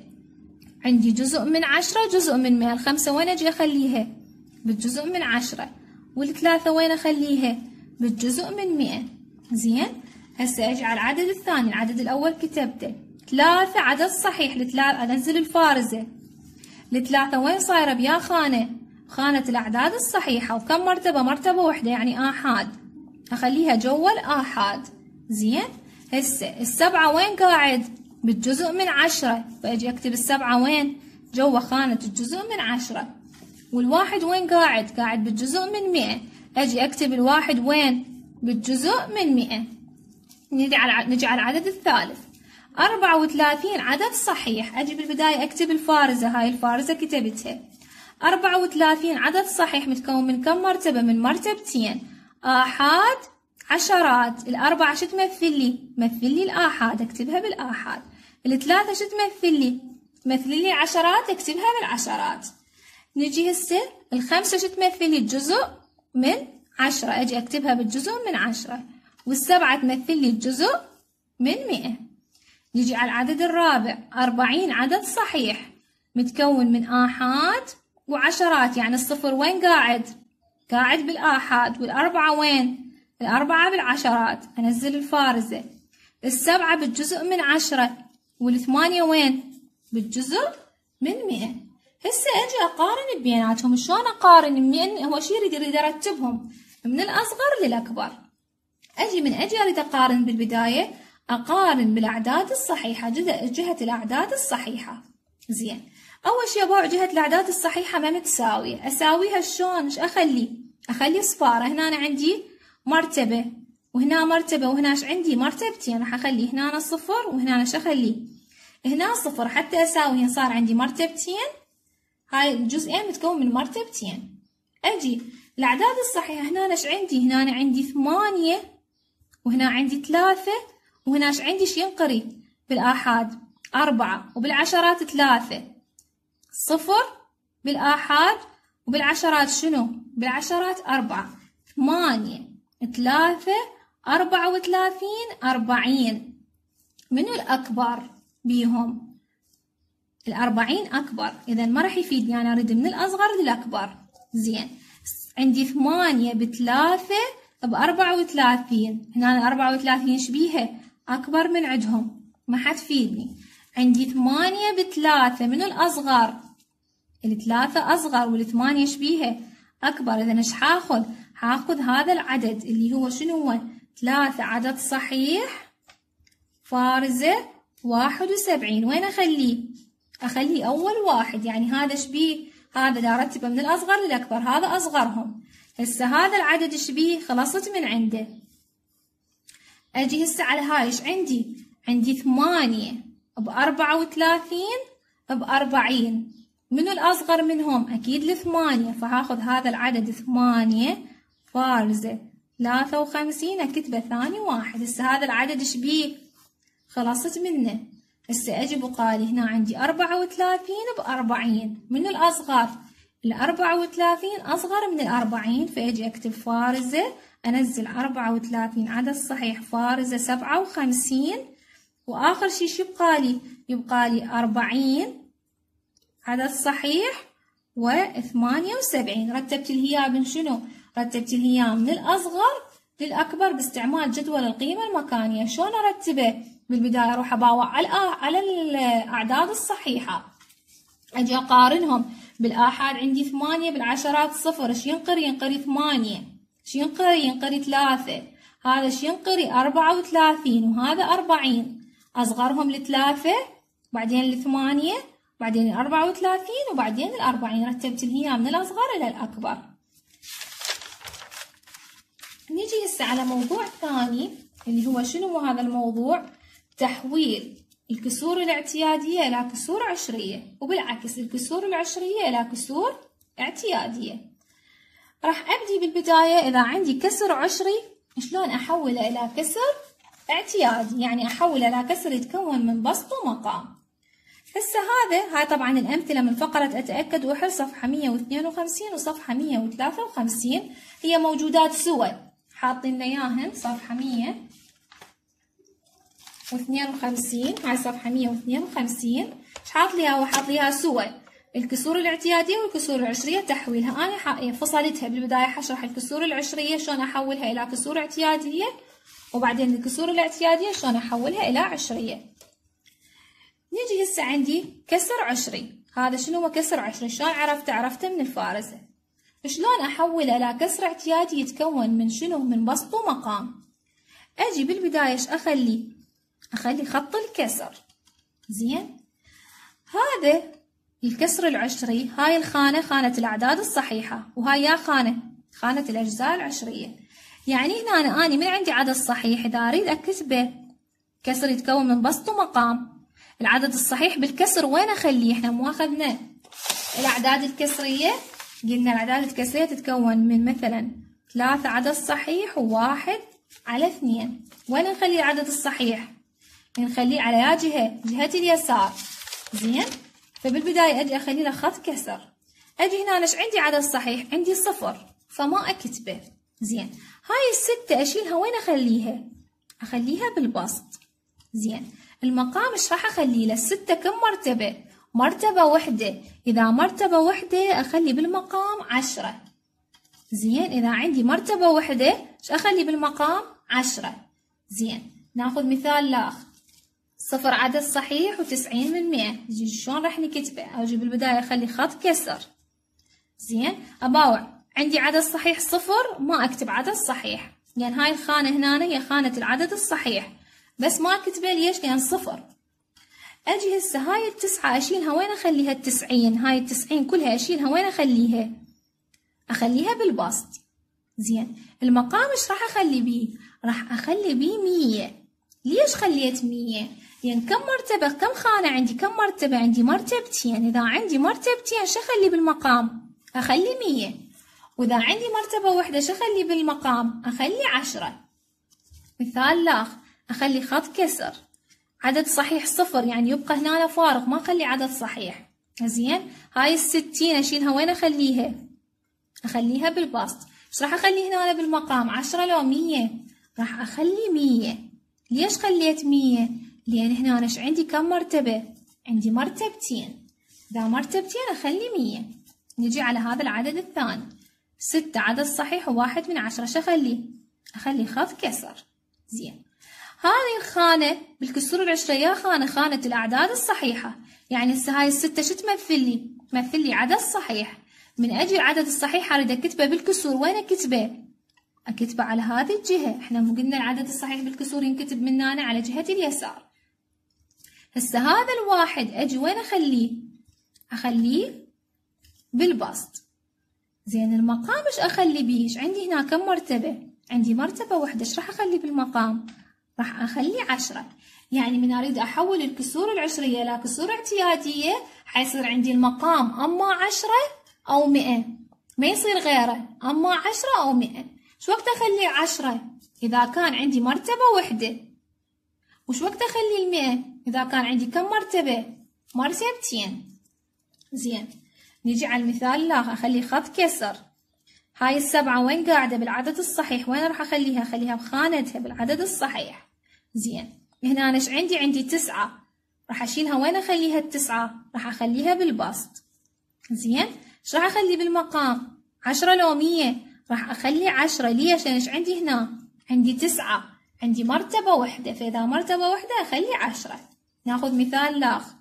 عندي جزء من عشرة جزء من مئة، الخمسة وين أجي أخليها؟ بالجزء من عشرة. والثلاثة وين أخليها؟ بالجزء من مئة. زين، هسه أجي على العدد الثاني، العدد الأول كتبته ثلاثة، عدد صحيح، الثلاثة أنزل الفارزة. الثلاثة وين صايرة؟ بيا خانة، خانة الأعداد الصحيحة، وكم مرتبة؟ مرتبة واحدة، يعني آحاد، أخليها جوا الآحاد. زين، هسه السبعة وين قاعد؟ بالجزء من عشرة، فأجي أكتب السبعة وين؟ جوا خانة الجزء من عشرة. والواحد وين قاعد؟ قاعد بالجزء من مئة، أجي أكتب الواحد وين؟ بالجزء من مئة. نجي على نجي على العدد الثالث، أربعة وثلاثين عدد صحيح، أجي بالبداية أكتب الفارزة، هاي الفارزة كتبتها. أربعة وثلاثين عدد صحيح متكون من كم مرتبة؟ من مرتبتين، آحاد عشرات. الأربعة شو تمثل لي؟ تمثل لي الآحاد، أكتبها بالآحاد. الثلاثة شو تمثل لي؟ تمثل لي عشرات، أكتبها بالعشرات. نجي هسه الخمسة شو تمثل لي؟ الجزء من عشرة، أجي أكتبها بالجزء من عشرة. والسبعة تمثل لي الجزء من مئة. نجي على العدد الرابع، أربعين عدد صحيح متكون من آحاد وعشرات، يعني الصفر وين قاعد؟ قاعد بالآحاد. والأربعة وين؟ الأربعة بالعشرات، أنزل الفارزة. السبعة بالجزء من عشرة، والثمانية وين؟ بالجزء من مئة. هسه أجي أقارن بيناتهم. شلون أقارن؟ من هو شي يريد يريد أرتبهم من الأصغر للأكبر. أجي من أجي أريد أقارن بالبداية، أقارن بالأعداد الصحيحة، جهة الأعداد الصحيحة. زين، أول شي أبوع جهة الأعداد الصحيحة ما متساوية، أساويها شلون؟ إيش أخلي؟ أخلي صفارة. هنا أنا عندي مرتبة وهنا مرتبة وهنا إيش عندي؟ مرتبتين، راح أخلي هنا صفر وهنا إيش أخليه؟ هنا صفر حتى أساوي. صار عندي مرتبتين، هاي الجزئين متكون من مرتبتين. أجي الأعداد الصحيحة، هنا إيش عندي؟ هنا أنا عندي ثمانية وهنا عندي ثلاثة وهنا إيش عندي؟ شي ينقري بالآحاد أربعة، وبالعشرات ثلاثة. صفر بالآحاد وبالعشرات شنو؟ بالعشرات أربعة. ثمانية ثلاثة أربعة وثلاثين أربعين. منو الأكبر بيهم؟ الأربعين أكبر، إذا ما راح يفيدني، أنا أريد من الأصغر للأكبر. زين، عندي ثمانية بثلاثة بأربعة وثلاثين، هنا أربعة وثلاثين شبيها؟ أكبر من عندهم، ما حتفيدني. عندي ثمانية بثلاثة، منو الأصغر؟ الثلاثة أصغر والثمانية شبيها؟ أكبر، إذا إيش حاخذ؟ حاخذ هذا العدد اللي هو شنو هو؟ ثلاثة، عدد صحيح، فارزة واحد وسبعين. وين أخليه؟ أخليه أول واحد، يعني هذا شبيه؟ هذا دا أرتبه من الأصغر للأكبر، هذا أصغرهم. هسه هذا العدد شبيه؟ خلصت من عنده. أجي هسه على هاي إيش عندي؟ عندي ثمانية بأربعة وثلاثين بأربعين. منو الأصغر منهم؟ أكيد الثمانية، فهاخذ هذا العدد ثمانية فارزة ثلاثة وخمسين أكتبه ثاني واحد. هسه هذا العدد شبيه؟ خلصت منه. هسه أجي بقالي هنا عندي أربعة وثلاثين بأربعين. منو الأصغر؟ الأربعة وثلاثين أصغر من الأربعين، فأجي أكتب فارزة، أنزل أربعة وثلاثين عدد صحيح، فارزة سبعة وخمسين، وآخر شي شو يبقالي؟ يبقالي أربعين عدد صحيح وثمانية وسبعين. رتبت الهيام من شنو؟ رتبت الهيام من الأصغر للأكبر باستعمال جدول القيمة المكانية. شلون أرتبه؟ بالبداية أروح أباوع على على الأعداد الصحيحة، أجي أقارنهم. بالآحاد عندي ثمانية، بالعشرات صفر. إيش ينقري؟ ينقري ثمانية. إيش ينقري؟ ينقري ثلاثة. هذا إيش ينقري؟ أربعة وثلاثين، وهذا أربعين. أصغرهم الثلاثة، بعدين الثمانية، بعدين الأربعة وثلاثين، وبعدين الأربعين. رتبت الهيام من الأصغر إلى الأكبر. نيجي هسه على موضوع ثاني اللي هو شنو هذا الموضوع؟ تحويل الكسور الاعتيادية إلى كسور عشرية، وبالعكس الكسور العشرية إلى كسور اعتيادية. راح أبدي بالبداية. إذا عندي كسر عشري شلون أحوله إلى كسر اعتيادي؟ يعني أحوله إلى كسر يتكون من بسط ومقام. هسه هذا هاي طبعا الأمثلة من فقرة أتأكد وأحل صفحة مية واثنين وخمسين وصفحة مية وثلاثة وخمسين، هي موجودات سوى، حاطين لنا إياهن صفحة مية واثنين وخمسين. هاي صفحة مية واثنين وخمسين. ايش حاط ليها؟ هو حاط ليها سوى الكسور الاعتيادية والكسور العشرية تحويلها. أنا فصلتها بالبداية، حشرح الكسور العشرية شلون أحولها إلى كسور اعتيادية، وبعدين الكسور الاعتيادية شلون أحولها إلى عشرية. نيجي هسه عندي كسر عشري. هذا شنو هو كسر عشري؟ شلون عرفته؟ عرفته من الفارزة. شلون أحوله إلى كسر اعتيادي يتكون من شنو؟ من بسط ومقام. أجي بالبداية ايش أخلي؟ أخلي خط الكسر. زين، هذا الكسر العشري، هاي الخانة خانة الأعداد الصحيحة، وهاي يا خانة خانة الأجزاء العشرية. يعني هنا أنا, أنا من عندي عدد صحيح، إذا أريد أكتبه كسر يتكون من بسط ومقام، العدد الصحيح بالكسر وين أخليه؟ إحنا مو أخذنا الأعداد الكسرية؟ قلنا الأعداد الكسرية تتكون من مثلا ثلاثة عدد صحيح وواحد على اثنين. وين نخلي العدد الصحيح؟ نخليه على يا جهة، جهة اليسار. زين، فبالبداية أجي أخلي له خط كسر. أجي هنا إيش عندي عدد صحيح؟ عندي صفر، فما أكتبه. زين، هاي الستة أشيلها وين أخليها؟ أخليها بالبسط. زين، المقام إيش راح أخلي له؟ الستة كم مرتبة؟ مرتبة وحدة. إذا مرتبة وحدة أخلي بالمقام عشرة. زين، إذا عندي مرتبة وحدة إيش أخلي بالمقام؟ عشرة. زين، ناخذ مثال لاخر. صفر عدد صحيح وتسعين من مئة. شلون راح نكتبه؟ أجي بالبداية أخلي خط كسر. زين، أباوع عندي عدد صحيح صفر، ما أكتب عدد صحيح، لأن يعني هاي الخانة هنا هي خانة العدد الصحيح، بس ما أكتبه ليش؟ لأن يعني صفر. أجي هسه هاي التسعة أشيلها وين أخليها؟ التسعين، هاي التسعين كلها أشيلها وين أخليها؟ أخليها بالبسط. زين، المقام إيش راح أخلي بيه؟ راح أخلي بيه مية. ليش خليت مية؟ لأن كم مرتبة؟ كم خانة عندي؟ كم مرتبة؟ عندي مرتبتين. إذا عندي مرتبتين شو أخلي بالمقام؟ أخلي مية. وإذا عندي مرتبة واحدة شو أخلي بالمقام؟ أخلي عشرة. مثال لاخر، أخلي خط كسر. عدد صحيح صفر، يعني يبقى هنا فارغ، ما أخلي عدد صحيح. زين، هاي الستين أشيلها وين أخليها؟ أخليها بالبسط. إيش راح أخلي هنا بالمقام؟ عشرة لو مية؟ راح أخلي مية. ليش خليت مية؟ لأن هنا إيش عندي كم مرتبة؟ عندي مرتبتين. إذا مرتبتين أخلي مية. نجي على هذا العدد الثاني، ستة عدد صحيح وواحد من عشرة، شو أخلي؟ أخلي خط كسر. زين، هذه الخانة بالكسور العشرية خانة خانة الأعداد الصحيحة، يعني هسه هاي الستة شو تمثل لي؟ تمثل لي عدد صحيح. من أجي العدد الصحيح أريد أكتبه بالكسور، وين أكتبه؟ أكتبه على هذه الجهة. إحنا مو قلنا العدد الصحيح بالكسور ينكتب من هنا على جهة اليسار. هسه هذا الواحد أجي وين أخليه؟ أخليه بالبسط. زين المقام إيش أخلي بيه؟ إيش عندي هنا كم مرتبة؟ عندي مرتبة واحدة، إيش راح أخلي بالمقام؟ راح أخلي عشرة. يعني من أريد أحول الكسور العشرية إلى كسور اعتيادية حيصير عندي المقام أما عشرة أو مئة، ما يصير غيره، أما عشرة أو مئة. شو وقت أخلي عشرة؟ إذا كان عندي مرتبة واحدة. وش وقت أخلي المئة؟ إذا كان عندي كم مرتبة؟ مرتبتين. زين نيجي على المثال الآخر، أخلي خط كسر. هاي السبعة وين قاعدة؟ بالعدد الصحيح. وين راح أخليها؟ أخليها بخانتها بالعدد الصحيح. زين هنا أنا إيش عندي؟ عندي تسعة، راح أشيلها. وين أخليها التسعة؟ راح أخليها بالبسط. زين إيش راح أخلي بالمقام؟ عشرة لو مية؟ راح أخلي عشرة. ليش؟ لأن إيش عندي هنا؟ عندي تسعة، عندي مرتبة واحدة، فإذا مرتبة واحدة أخلي عشرة. ناخذ مثال آخر،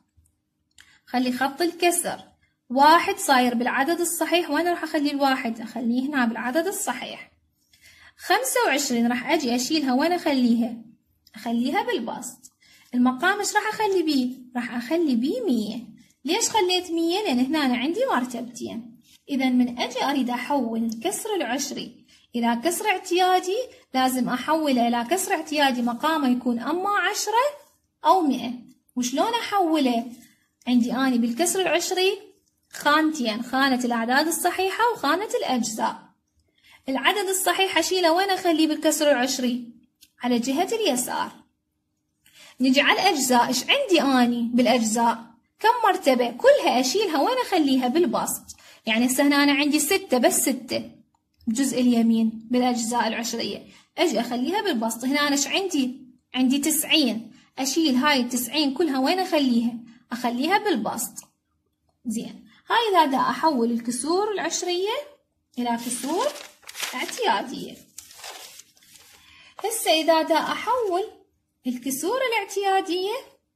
خلي خط الكسر. واحد صاير بالعدد الصحيح، وين راح أخلي الواحد؟ أخليه هنا بالعدد الصحيح. خمسة وعشرين راح أجي أشيلها. وين أخليها؟ أخليها بالبسط. المقام إيش راح أخلي بيه؟ راح أخلي بيه مية. ليش خليت مية؟ لأن هنا أنا عندي مرتبتين. إذا من أجي أريد أحول الكسر العشري إلى كسر اعتيادي لازم أحوله إلى كسر اعتيادي مقامه يكون أما عشرة أو مئة. وشلون أحوله؟ عندي أني بالكسر العشري خانتين، خانة الأعداد الصحيحة وخانة الأجزاء. العدد الصحيح أشيله. وين أخليه بالكسر العشري؟ على جهة اليسار. نجي على الأجزاء. إيش عندي أني بالأجزاء؟ كم مرتبة؟ كلها أشيلها. وين أخليها؟ بالبسط. يعني هسه هنا أنا عندي ستة، بس ستة بجزء اليمين بالأجزاء العشرية، أجي أخليها بالبسط. هنا أنا إيش عندي؟ عندي تسعين، أشيل هاي التسعين كلها. وين أخليها؟ أخليها بالبسط. زين هاي إذا دا أحول الكسور العشرية إلى كسور اعتيادية. هسه إذا دا أحول الكسور الاعتيادية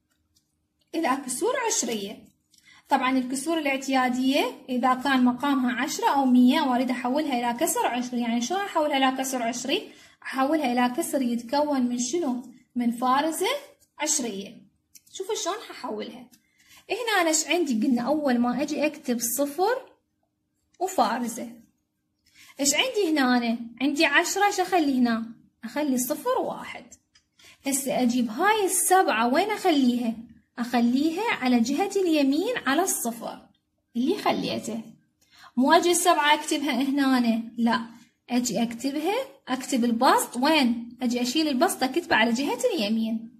إلى كسور عشرية. طبعا الكسور الاعتيادية إذا كان مقامها عشرة أو مية وأريد أحولها إلى كسر عشري، يعني شلون أحولها إلى كسر عشري؟ أحولها إلى كسر يتكون من شنو؟ من فارزة عشرية. شوفوا شلون ححولها. هنا أنا إيش عندي؟ قلنا أول ما أجي أكتب صفر وفارزة. إيش عندي هنا؟ أنا عندي عشرة. إيش أخلي هنا؟ أخلي صفر واحد. هسه أجيب هاي السبعة. وين أخليها؟ أخليها على جهة اليمين على الصفر اللي خليته. مو أجي السبعة أكتبها هنا أنا. لا، أجي أكتبها، أكتب البسط. وين؟ أجي أشيل البسط أكتبه على جهة اليمين.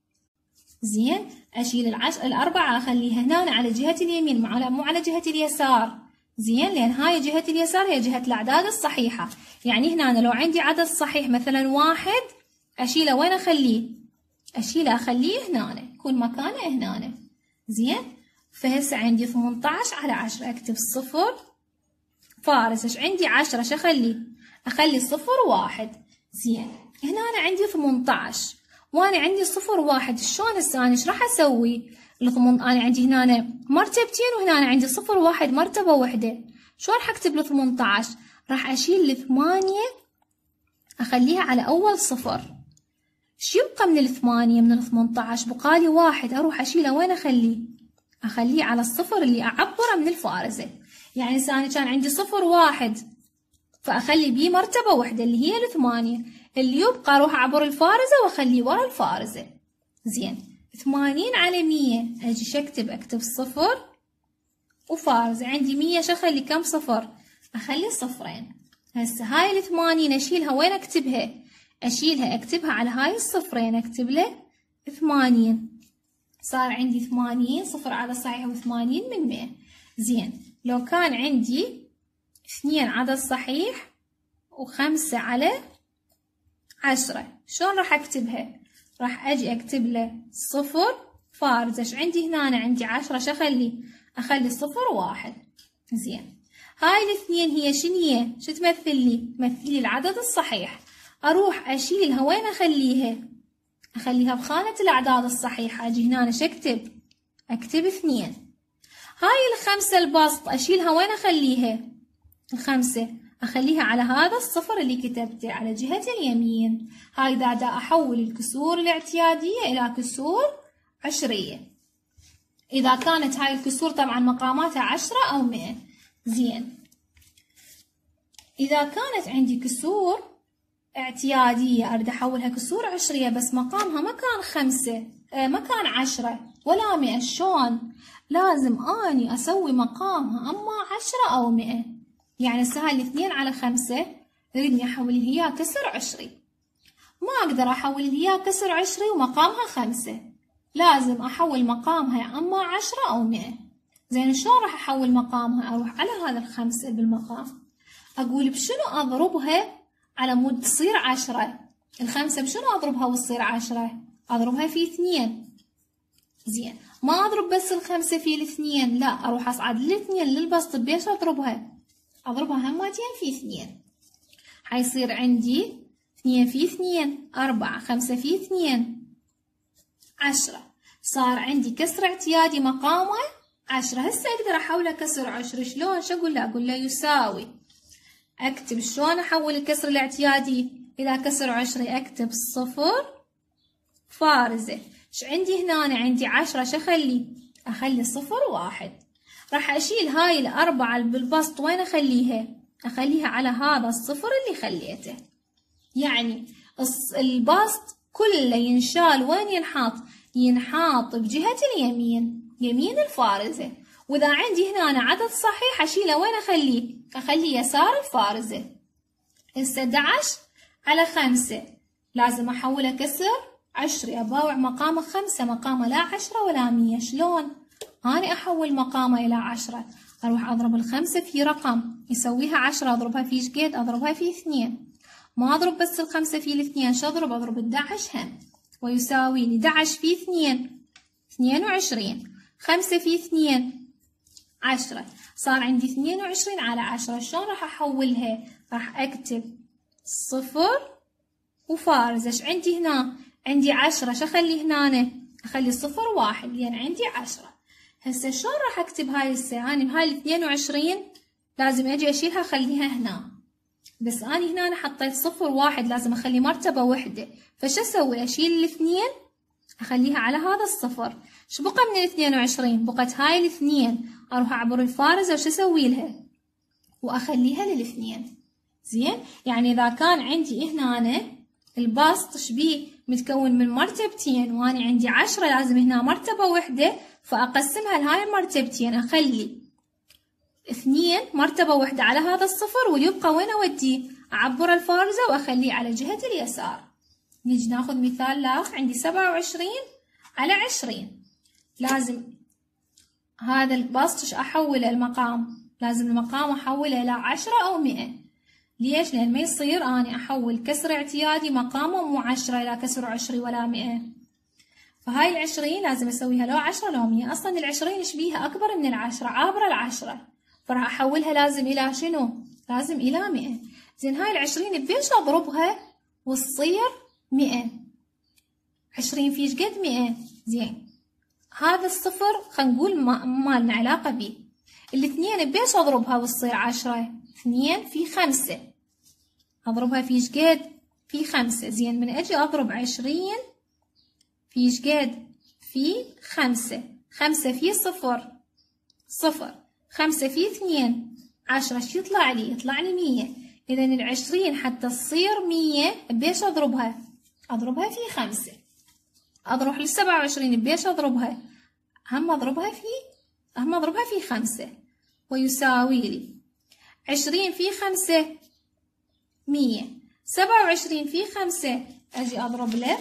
زين أشيل العش... الأربعة أخليها هنا على جهة اليمين مو على جهة اليسار. زين لأن هاي جهة اليسار هي جهة الأعداد الصحيحة. يعني هنا أنا لو عندي عدد صحيح مثلا واحد أشيله. وين أخليه؟ أشيله أخليه هنا، يكون مكانه هنا. زين فهسه عندي ثمانية عشر على عشرة. أكتب صفر فارس. إيش عندي؟ عشرة. إيش أخلي؟ أخلي صفر واحد. زين هنا أنا عندي ثمانية عشر وأنا عندي صفر واحد. شلون هسه أنا إيش راح أسوي؟ الثمن... أنا عندي هنا أنا مرتبتين وهنا أنا عندي صفر واحد مرتبة واحدة. شو راح أكتب ل ثمانية عشر؟ راح أشيل الثمانية أخليها على أول صفر. شو يبقى من الثمانية؟ من الثمانية عشر بقالي واحد. أروح أشيله. وين أخليه؟ أخليه على الصفر اللي أعبره من الفارزة. يعني ثاني كان عندي صفر واحد فأخلي بيه مرتبة واحدة اللي هي الثمانية. اللي يبقى أروح أعبر الفارزة وأخليه ورا الفارزة. زين ثمانين على مية. أجي شكتب أكتب صفر وفارزة. عندي مية. شخلي كم صفر؟ أخلي صفرين. هسه هاي الثمانين أشيلها. وين أكتبها؟ أشيلها أكتبها على هاي الصفرين. أكتب له ثمانين. صار عندي ثمانين صفر على صحيح وثمانين من مئة. زين لو كان عندي اثنين عدد صحيح وخمسة على عشرة شلون راح أكتبها؟ راح أجي أكتب له صفر فارزة. إيش عندي هنا؟ أنا عندي عشرة. شو أخلي؟ أخلي صفر واحد. زين هاي الاثنين هي شنو هي؟ شو تمثل لي؟ تمثل لي العدد الصحيح. أروح أشيلها. وين أخليها؟ أخليها بخانة الأعداد الصحيحة. أجي هنا أنا شو أكتب؟ أكتب اثنين. هاي الخمسة البسط أشيلها. وين أخليها؟ الخمسة أخليها على هذا الصفر اللي كتبته على جهة اليمين. هاي إذا دا أحول الكسور الاعتيادية إلى كسور عشرية. إذا كانت هاي الكسور طبعا مقاماتها عشرة أو مئة. زين، إذا كانت عندي كسور اعتيادية أريد أحولها كسور عشرية بس مقامها ما كان خمسة آه ما كان عشرة ولا مئة، شلون؟ لازم أني أسوي مقامها أما عشرة أو مئة. يعني هسه هاي الاثنين على خمسة أريدني أحول هي كسر عشري، ما أقدر أحول هي كسر عشري ومقامها خمسة، لازم أحول مقامها أما عشرة أو مئة. زين، شلون راح أحول مقامها؟ أروح على هذا الخمسة بالمقام، أقول بشنو أضربها على مود تصير عشرة. الخمسة بشنو أضربها وتصير عشرة؟ أضربها في اثنين. زين، ما أضرب بس الخمسة في الاثنين، لا، أروح أصعد الاثنين للبسط. بيش أضربها؟ أضربها همتين في اثنين، حيصير عندي اثنين في اثنين أربعة، خمسة في اثنين عشرة. صار عندي كسر اعتيادي مقامه عشرة. هسه أقدر أحوله كسر عشري. شلون؟ شو أقول له؟ أقول له يساوي، أكتب شلون أحول الكسر الاعتيادي إلى كسر عشري؟ أكتب صفر فارزة. ش عندي هنا؟ عندي عشرة، شو أخلي؟ أخلي صفر واحد. راح أشيل هاي الأربعة بالبسط، وين أخليها؟ أخليها على هذا الصفر اللي خليته. يعني البسط كله ينشال، وين ينحط؟ ينحط بجهة اليمين، يمين الفارزة. وإذا عندي هنا عدد صحيح أشيله، وين أخليه؟ أخليه يسار الفارزة. هسه احد عشر على خمسة لازم أحوله كسر عشري، أباوع مقامه خمسة، مقامه لا عشرة ولا مية. شلون؟ أنا أحول مقامه إلى عشرة، أروح أضرب الخمسة في رقم يسويها عشرة، أضربها في ايش قد؟ أضربها في اثنين. ما أضرب بس الخمسة في الاثنين، شو أضرب؟ أضرب احد عشر هم، ويساوي لي احد عشر في اثنين اثنين وعشرين، خمسة في اثنين عشرة، صار عندي اثنين وعشرين على عشرة. شلون راح أحولها؟ راح أكتب صفر وفارزة. ايش عندي هنا؟ عندي عشرة، شو أخلي هنا؟ أخلي صفر واحد، لأن عندي عشرة. هسه شلون راح أكتب هاي هسه؟ أنا بهاي الاثنين وعشرين لازم أجي أشيلها أخليها هنا، بس أنا هنا حطيت صفر واحد، لازم أخلي مرتبة وحدة. فش أسوي؟ أشيل الاثنين أخليها على هذا الصفر. شو بقى من الاثنين وعشرين؟ بقت هاي الاثنين، أروح أعبر الفارزة وش أسوي لها؟ وأخليها للاثنين. زين، يعني إذا كان عندي هنا أنا البسط شبيه متكون من مرتبتين، وأنا عندي عشرة، لازم هنا مرتبة وحدة، فأقسمها لهاي المرتبتين، أخلي اثنين مرتبة وحدة على هذا الصفر، ويبقى وين أوديه؟ أعبر الفارزة وأخليه على جهة اليسار. نيجي ناخذ مثال لاخ. عندي سبعة وعشرين على عشرين، لازم هذا البسط أحوله المقام، لازم المقام أحوله إلى عشرة أو مئة. ليش؟ لأن ما يصير أني أحول كسر اعتيادي مقامه مو عشرة إلى كسر عشري ولا مئة. فهاي العشرين لازم أسويها لو عشرة لو مئة. أصلا العشرين شبيها أكبر من العشرة، عابرة العشرة، فراح أحولها لازم إلى شنو؟ لازم إلى مئة. زين، هاي العشرين بيش أضربها وتصير مئة؟ عشرين في ايش قد؟ مئة. زين، هذا الصفر خلينا نقول ما لنا علاقة بيه. الاثنين بيش أضربها وتصير عشرة؟ اثنين في خمسة، أضربها في ايش قد؟ في خمسة. زين، من أجي أضرب عشرين في ايش قد؟ في خمسة. خمسة في صفر صفر، خمسة في اثنين عشرة، شو يطلع لي؟ يطلع لي مية. إذا العشرين حتى تصير مية بيش أضربها؟ أضربها في خمسة. أضرب للسبعة وعشرين بيش أضربها؟ هم أضربها في هم أضربها في خمسة، ويساوي لي عشرين في خمسة مية. سبعة وعشرين في خمسة أجي أضرب له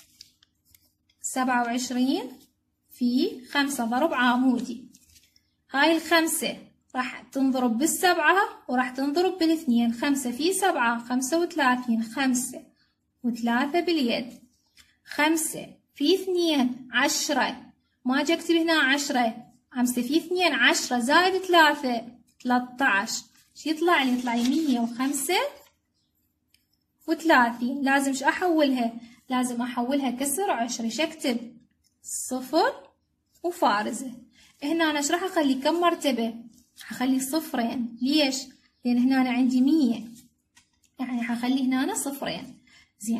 سبعة وعشرين في خمسة ضرب عمودي. هاي الخمسة راح تنضرب بالسبعة وراح تنضرب بالاثنين. خمسة في سبعة خمسة وثلاثين، خمسة وثلاثة باليد. خمسة في اثنين عشرة، ما أجي أكتب هنا عشرة. خمسة في اثنين عشرة زائد ثلاثة ثلاثة عشر، شو يطلع لي؟ يطلع لي مية وخمسة وثلاثين. لازم شو أحولها؟ لازم أحولها كسر عشري. شو أكتب؟ صفر وفارزة. هنا أنا شو راح أخلي؟ كم مرتبة؟ حخلي صفرين. ليش؟ لأن هنا أنا عندي مية، يعني حخلي هنا أنا صفرين. زين،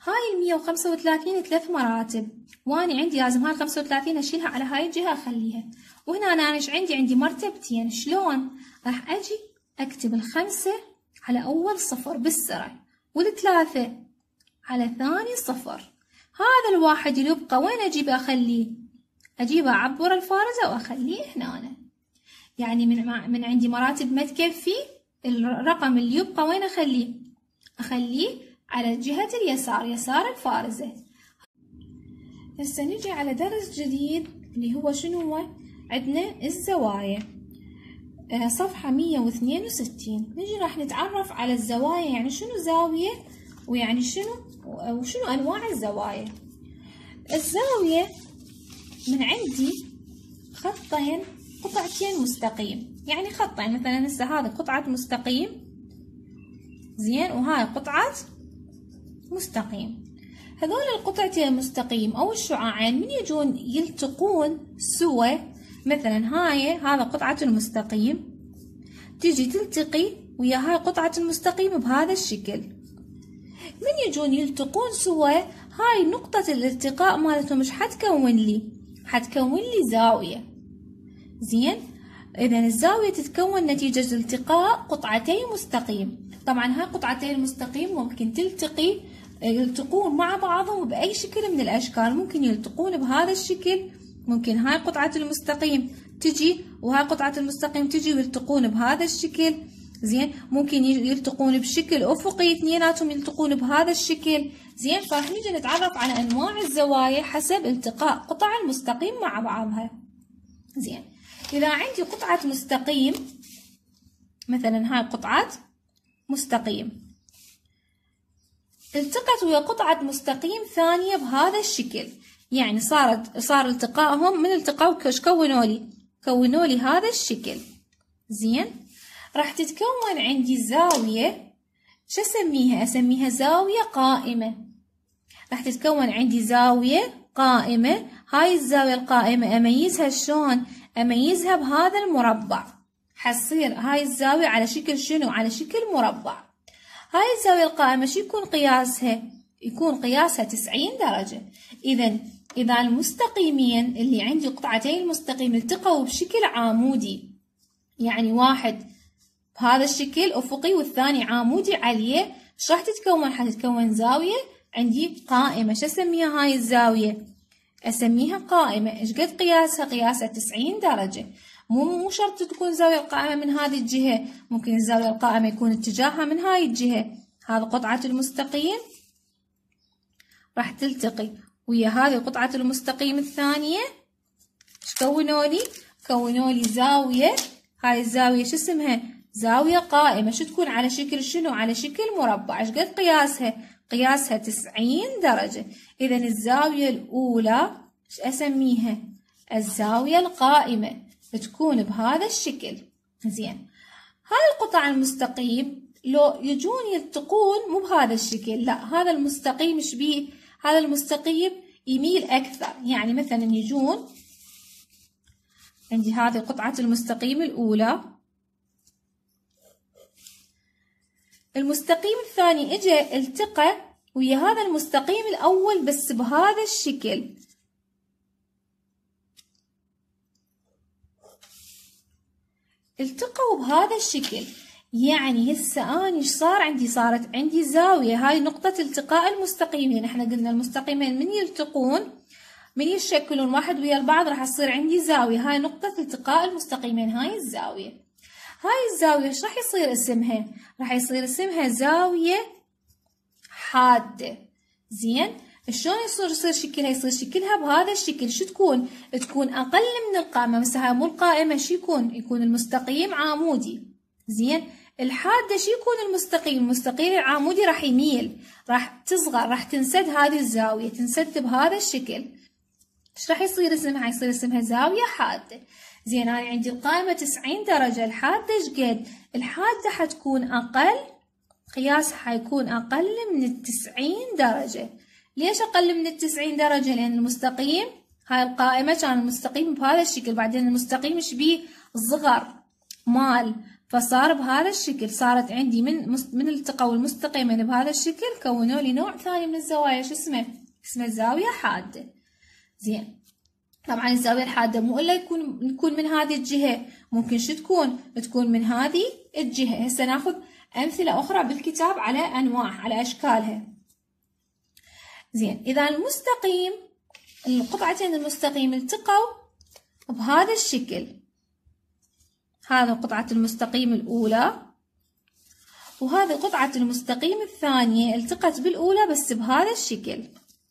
هاي المية وخمسة وثلاثين ثلاث مراتب، واني عندي لازم هاي الخمسة وثلاثين اشيلها على هاي الجهة اخليها. وهنا انا ايش عندي؟ عندي مرتبتين. شلون؟ راح اجي اكتب الخمسة على اول صفر بالسرعة، والثلاثة على ثاني صفر. هذا الواحد اللي يبقى وين اجيبه اخليه؟ اجيبه اعبر الفارزة واخليه هنا. يعني من من عندي مراتب ما تكفي، الرقم اللي يبقى وين اخليه؟ اخليه على جهة اليسار، يسار الفارزة. هسه نجي على درس جديد اللي هو شنو هو؟ عندنا الزوايا. صفحة مية واثنين وستين. نجي راح نتعرف على الزوايا، يعني شنو زاوية، ويعني شنو وشنو انواع الزوايا. الزاوية من عندي خطين، قطعتين مستقيم، يعني خطين. مثلا هسه هذا قطعة مستقيم، زين، وهاي قطعة مستقيم. هذول القطعتين المستقيم او الشعاعين من يجون يلتقون سوا، مثلا هاي هذا قطعة المستقيم تيجي تلتقي ويا هاي قطعة المستقيم بهذا الشكل. من يجون يلتقون سوا، هاي نقطة الالتقاء مالتهم ايش حتكون لي؟ حتكون لي زاوية. زين، اذا الزاوية تتكون نتيجة التقاء قطعتي مستقيم. طبعا هاي قطعتي المستقيم ممكن تلتقي يلتقون مع بعضهم بأي شكل من الأشكال. ممكن يلتقون بهذا الشكل، ممكن هاي قطعة المستقيم تجي وهاي قطعة المستقيم تجي ويلتقون بهذا الشكل. زين، ممكن يلتقون بشكل أفقي، اثنيناتهم يلتقون بهذا الشكل. زين، فراح نيجي نتعرف على أنواع الزوايا حسب التقاء قطع المستقيم مع بعضها. زين، إذا عندي قطعة مستقيم، مثلا هاي قطعة مستقيم التقت ويا قطعة مستقيم ثانية بهذا الشكل، يعني صارت صار التقائهم، من التقاء ايش كونوا لي؟ كونوا لي هذا الشكل. زين، راح تتكون عندي زاوية، شو اسميها؟ اسميها زاوية قائمة. راح تتكون عندي زاوية قائمة. هاي الزاوية القائمة اميزها شلون؟ اميزها بهذا المربع. حتصير هاي الزاوية على شكل شنو؟ على شكل مربع. هاي الزاوية القائمة شو يكون قياسها؟ يكون قياسها تسعين درجة. إذا إذا المستقيمين اللي عندي قطعتين المستقيم التقوا بشكل عامودي، يعني واحد بهذا الشكل أفقي والثاني عامودي عليه، ايش راح تتكون؟ حتتكون زاوية عندي قائمة. شو اسميها هاي الزاوية؟ أسميها قائمة. إيش قد قياسها؟ قياسها تسعين درجة. مو مو شرط تكون زاوية القائمة من هذه الجهة، ممكن الزاوية القائمة يكون اتجاهها من هاي الجهة. هذا قطعة المستقيم راح تلتقي ويا هذه قطعة المستقيم الثانية، ايش كونوا لي؟ كونوا لي زاوية. هاي الزاوية شو اسمها؟ زاوية قائمة. شو تكون؟ على شكل شنو؟ على شكل مربع. ايش قد قياسها؟ قياسها تسعين درجة. إذا الزاوية الأولى ايش أسميها؟ الزاوية القائمة، تكون بهذا الشكل. زين، هاي القطع المستقيم لو يجون يلتقون مو بهذا الشكل، لا، هذا المستقيم ايش بيه؟ هذا المستقيم يميل أكثر. يعني مثلا يجون عندي هذه قطعة المستقيم الأولى، المستقيم الثاني اجى التقى ويا هذا المستقيم الأول بس بهذا الشكل. التقوا بهذا الشكل، يعني هسه اني ايش صار عندي؟ صارت عندي زاوية. هاي نقطة التقاء المستقيمين. احنا قلنا المستقيمين من يلتقون، من يتشكلون واحد ويا البعض، راح تصير عندي زاوية. هاي نقطة التقاء المستقيمين، هاي الزاوية. هاي الزاوية ايش راح يصير اسمها؟ راح يصير اسمها زاوية حادة. زين، شلون يصير يصير شكلها؟ يصير شكلها بهذا الشكل. شو تكون؟ تكون أقل من القائمة. مثلا هاي مو القائمة، شو يكون؟ يكون المستقيم عامودي. زين، الحادة شو يكون؟ المستقيم. المستقيم العامودي راح يميل، راح تصغر، راح تنسد هذه الزاوية، تنسد بهذا الشكل. ايش راح يصير اسمها؟ يصير اسمها زاوية حادة. زين، أنا عندي القائمة تسعين درجة، الحادة ايش قد؟ الحادة حتكون أقل، قياسها حيكون أقل من التسعين درجة. ليش أقل من التسعين درجة؟ لأن المستقيم، هاي القائمة كان المستقيم بهذا الشكل، بعدين المستقيم ايش بيه؟ صغر، مال، فصار بهذا الشكل، صارت عندي من من التقوا المستقيمين بهذا الشكل كونوا لي نوع ثاني من الزوايا. شو اسمه؟ اسمه زاوية حادة. زين، طبعا الزاوية الحادة مو إلا يكون يكون من هذه الجهة، ممكن شو تكون؟ تكون من هذه الجهة. هسه ناخذ أمثلة أخرى بالكتاب على أنواع على أشكالها. زين، إذا المستقيم القطعتين المستقيم التقوا بهذا الشكل، هذا قطعة المستقيم الأولى وهذه قطعة المستقيم الثانية التقت بالأولى بس بهذا الشكل.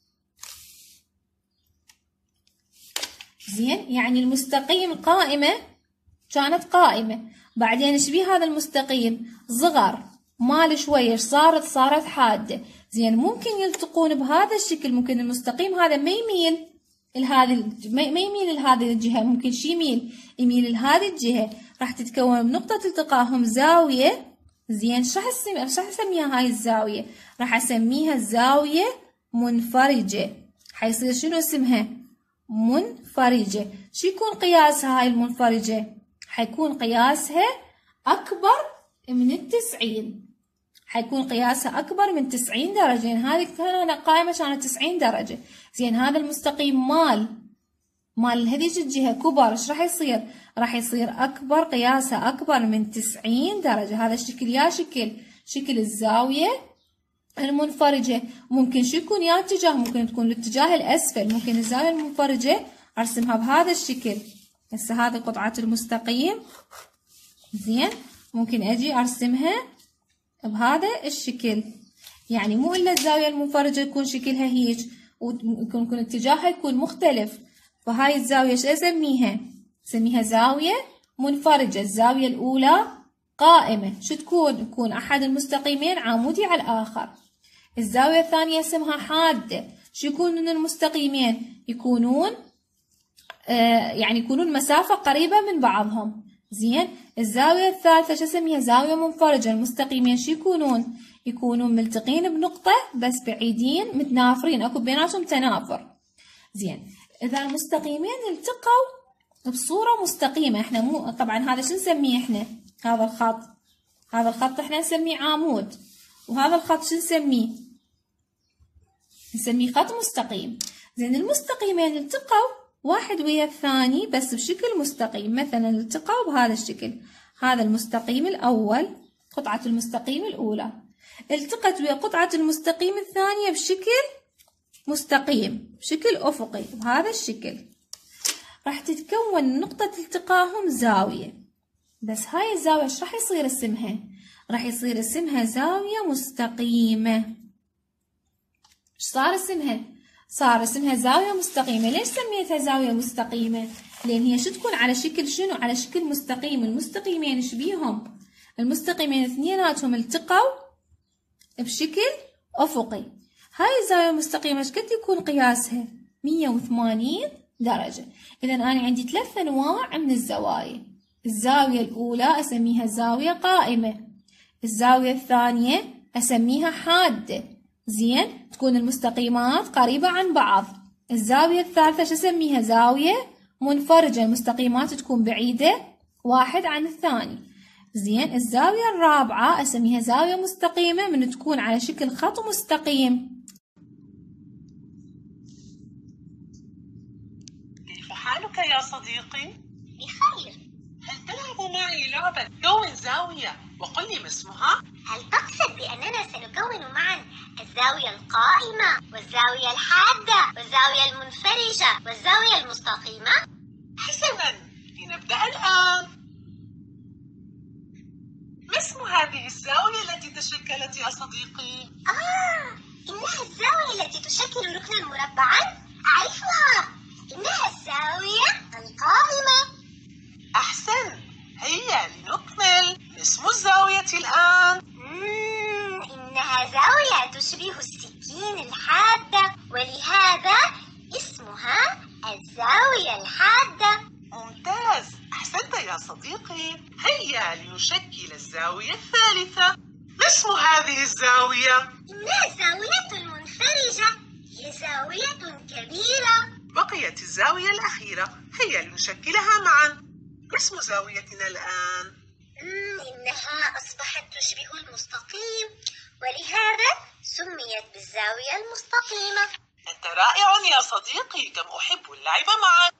زين، يعني المستقيم قائمة كانت قائمة، بعدين ايش بيه هذا المستقيم؟ صغر مال شوية، صارت صارت حادة. زين، ممكن يلتقون بهذا الشكل، ممكن المستقيم هذا ما يميل لهذه ما يميل لهذه الجهة، ممكن شي يميل يميل لهذه الجهة، راح تتكون بنقطة التقاهم زاوية. زين، ايش راح اسميها ايش راح اسميها هاي الزاوية؟ راح اسميها الزاوية منفرجة. حيصير شنو اسمها؟ منفرجة. شو يكون قياسها هاي المنفرجة؟ حيكون قياسها أكبر من التسعين، حيكون قياسها أكبر من تسعين درجة. يعني هذه هنا قائمة كانت تسعين درجة. زين، هذا المستقيم مال مال هذيك الجهة كبر، ايش راح يصير؟ راح يصير أكبر، قياسها أكبر من تسعين درجة. هذا الشكل يا شكل شكل الزاوية المنفرجة. ممكن شو يكون يا اتجاه؟ ممكن تكون الاتجاه الأسفل. ممكن الزاوية المنفرجة أرسمها بهذا الشكل. هسه هذه قطعة المستقيم. زين، ممكن أجي أرسمها بهذا الشكل. يعني مو إلا الزاوية المنفرجة يكون شكلها هيك ويكون يكون اتجاهها يكون مختلف. فهاي الزاوية شو أسميها؟ أسميها زاوية منفرجة. الزاوية الأولى قائمة، شو تكون؟ يكون أحد المستقيمين عمودي على الآخر. الزاوية الثانية اسمها حادة، شو يكونون المستقيمين؟ يكونون آه يعني يكونون مسافة قريبة من بعضهم. زين، الزاوية الثالثة شو اسميها؟ زاوية منفرجة. المستقيمين شو يكونون؟ يكونون ملتقين بنقطة بس بعيدين متنافرين، اكو بيناتهم تنافر. زين، إذا المستقيمين التقوا بصورة مستقيمة، احنا مو طبعا هذا شو نسميه احنا؟ هذا الخط، هذا الخط احنا نسميه عمود، وهذا الخط شو نسميه؟ نسميه خط مستقيم. زين، المستقيمين التقوا واحد ويا الثاني بس بشكل مستقيم. مثلا التقوا بهذا الشكل، هذا المستقيم الأول قطعة المستقيم الأولى التقت ويا قطعة المستقيم الثانية بشكل مستقيم، بشكل أفقي بهذا الشكل. راح تتكون نقطة التقاهم زاوية، بس هاي الزاوية ايش راح يصير اسمها؟ راح يصير اسمها زاوية مستقيمة. ايش صار اسمها؟ صار اسمها زاوية مستقيمة. ليش سميتها زاوية مستقيمة؟ لأن هي شو تكون على شكل شنو؟ على شكل مستقيم. المستقيمين ايش بيهم؟ المستقيمين اثنيناتهم التقوا بشكل أفقي. هاي الزاوية المستقيمة ايش قد يكون قياسها؟ مية وثمانين درجة. إذا أنا عندي ثلاث أنواع من الزوايا. الزاوية الأولى أسميها زاوية قائمة، الزاوية الثانية أسميها حادة. زين، تكون المستقيمات قريبة عن بعض. الزاوية الثالثة شو أسميها؟ زاوية منفرجة، المستقيمات تكون بعيدة واحد عن الثاني. زين، الزاوية الرابعة أسميها زاوية مستقيمة من تكون على شكل خط مستقيم. كيف حالك يا صديقي؟ بخير. هل تلعب معي لعبة كون زاوية وقل لي ما اسمها؟ هل تقصد بأننا سنكون معا الزاوية القائمة والزاوية الحادة والزاوية المنفرجة والزاوية المستقيمة؟ حسناً، لنبدأ الآن. ما اسم هذه الزاوية التي تشكلت يا صديقي؟ آه، إنها الزاوية التي تشكل ركناً مربعاً. أعرفها، إنها الزاوية القائمة. أحسن، هيا لنكمل. اسم الزاوية الآن؟ مم، إنها زاوية تشبه السكين الحادة، ولهذا اسمها الزاوية الحادة. ممتاز، أحسنت يا صديقي. هيا لنشكل الزاوية الثالثة. ما اسم هذه الزاوية؟ إنها زاوية منفرجة، هي زاوية كبيرة. بقيت الزاوية الأخيرة، هيا لنشكلها معا. ما اسم زاويتنا الآن؟ إنها أصبحت تشبه المستقيم، ولهذا سميت بالزاوية المستقيمة. أنت رائع يا صديقي، كم أحب اللعب معك.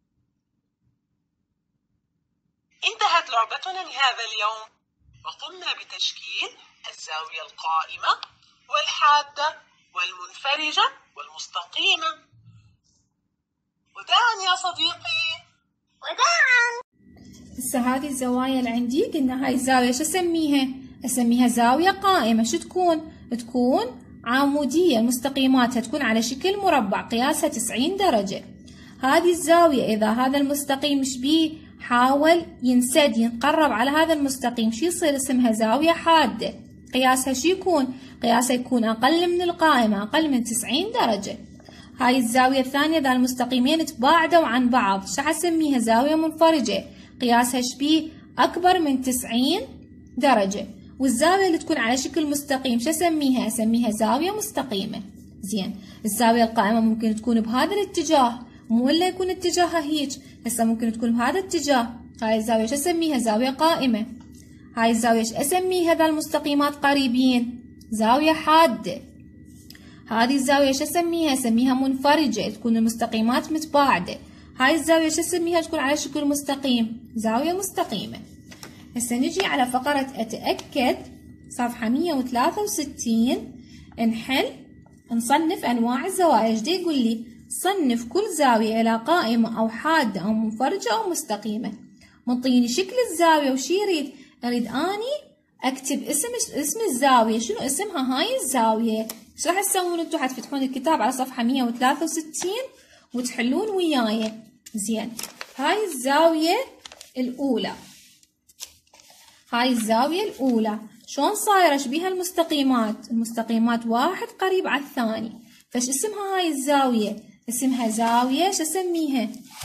انتهت لعبتنا لهذا اليوم، وقمنا بتشكيل الزاوية القائمة والحادة والمنفرجة والمستقيمة. وداعا يا صديقي. وداعا. هسه هذه الزوايا اللي عندي، قلنا هاي الزاوية شو اسميها؟ اسميها زاوية قائمة. شو تكون؟ تكون عمودية، مستقيماتها تكون على شكل مربع قياسها تسعين درجة. هذه الزاوية إذا هذا المستقيم ايش بيه؟ حاول ينسد ينقرب على هذا المستقيم، شو يصير؟ اسمها زاوية حادة. قياسها شو يكون؟ قياسها يكون أقل من القائمة، أقل من تسعين درجة. هاي الزاوية الثانية إذا المستقيمين تباعدوا عن بعض، شو حسميها؟ زاوية منفرجة، قياسها ايش بيه؟ أكبر من تسعين درجة. والزاوية اللي تكون على شكل مستقيم شو اسميها؟ اسميها زاوية مستقيمة. زين، الزاوية القائمة ممكن تكون بهذا الاتجاه، مو ولا يكون اتجاهها هيك. هسه ممكن تكون بهذا الاتجاه. هاي الزاوية شو اسميها؟ زاوية قائمة. هاي الزاوية ايش اسميها؟ هذا المستقيمات قريبين، زاوية حادة. هذه الزاوية شو اسميها؟ اسميها منفرجة، تكون المستقيمات متباعدة. هاي الزاوية شو اسميها؟ تكون على شكل مستقيم، زاوية مستقيمة. هسه نجي على فقرة أتأكد، صفحة مية وثلاثة وستين. نحل نصنف أنواع الزوايا. ايش دا يقول لي؟ صنف كل زاوية إلى قائمة أو حادة أو منفرجة أو مستقيمة. منطيني شكل الزاوية وشي يريد؟ أريد أني أكتب اسم اسم الزاوية، شنو اسمها هاي الزاوية؟ ايش راح تسوون انتو؟ حتفتحون الكتاب على صفحة مية وثلاثة وستين وتحلون وياي. زين، هاي الزاوية الأولى. هاي الزاوية الأولى شلون صايرة؟ شبيها المستقيمات، المستقيمات واحد قريب على الثاني. فش اسمها هاي الزاوية؟ اسمها زاوية شو اسميها؟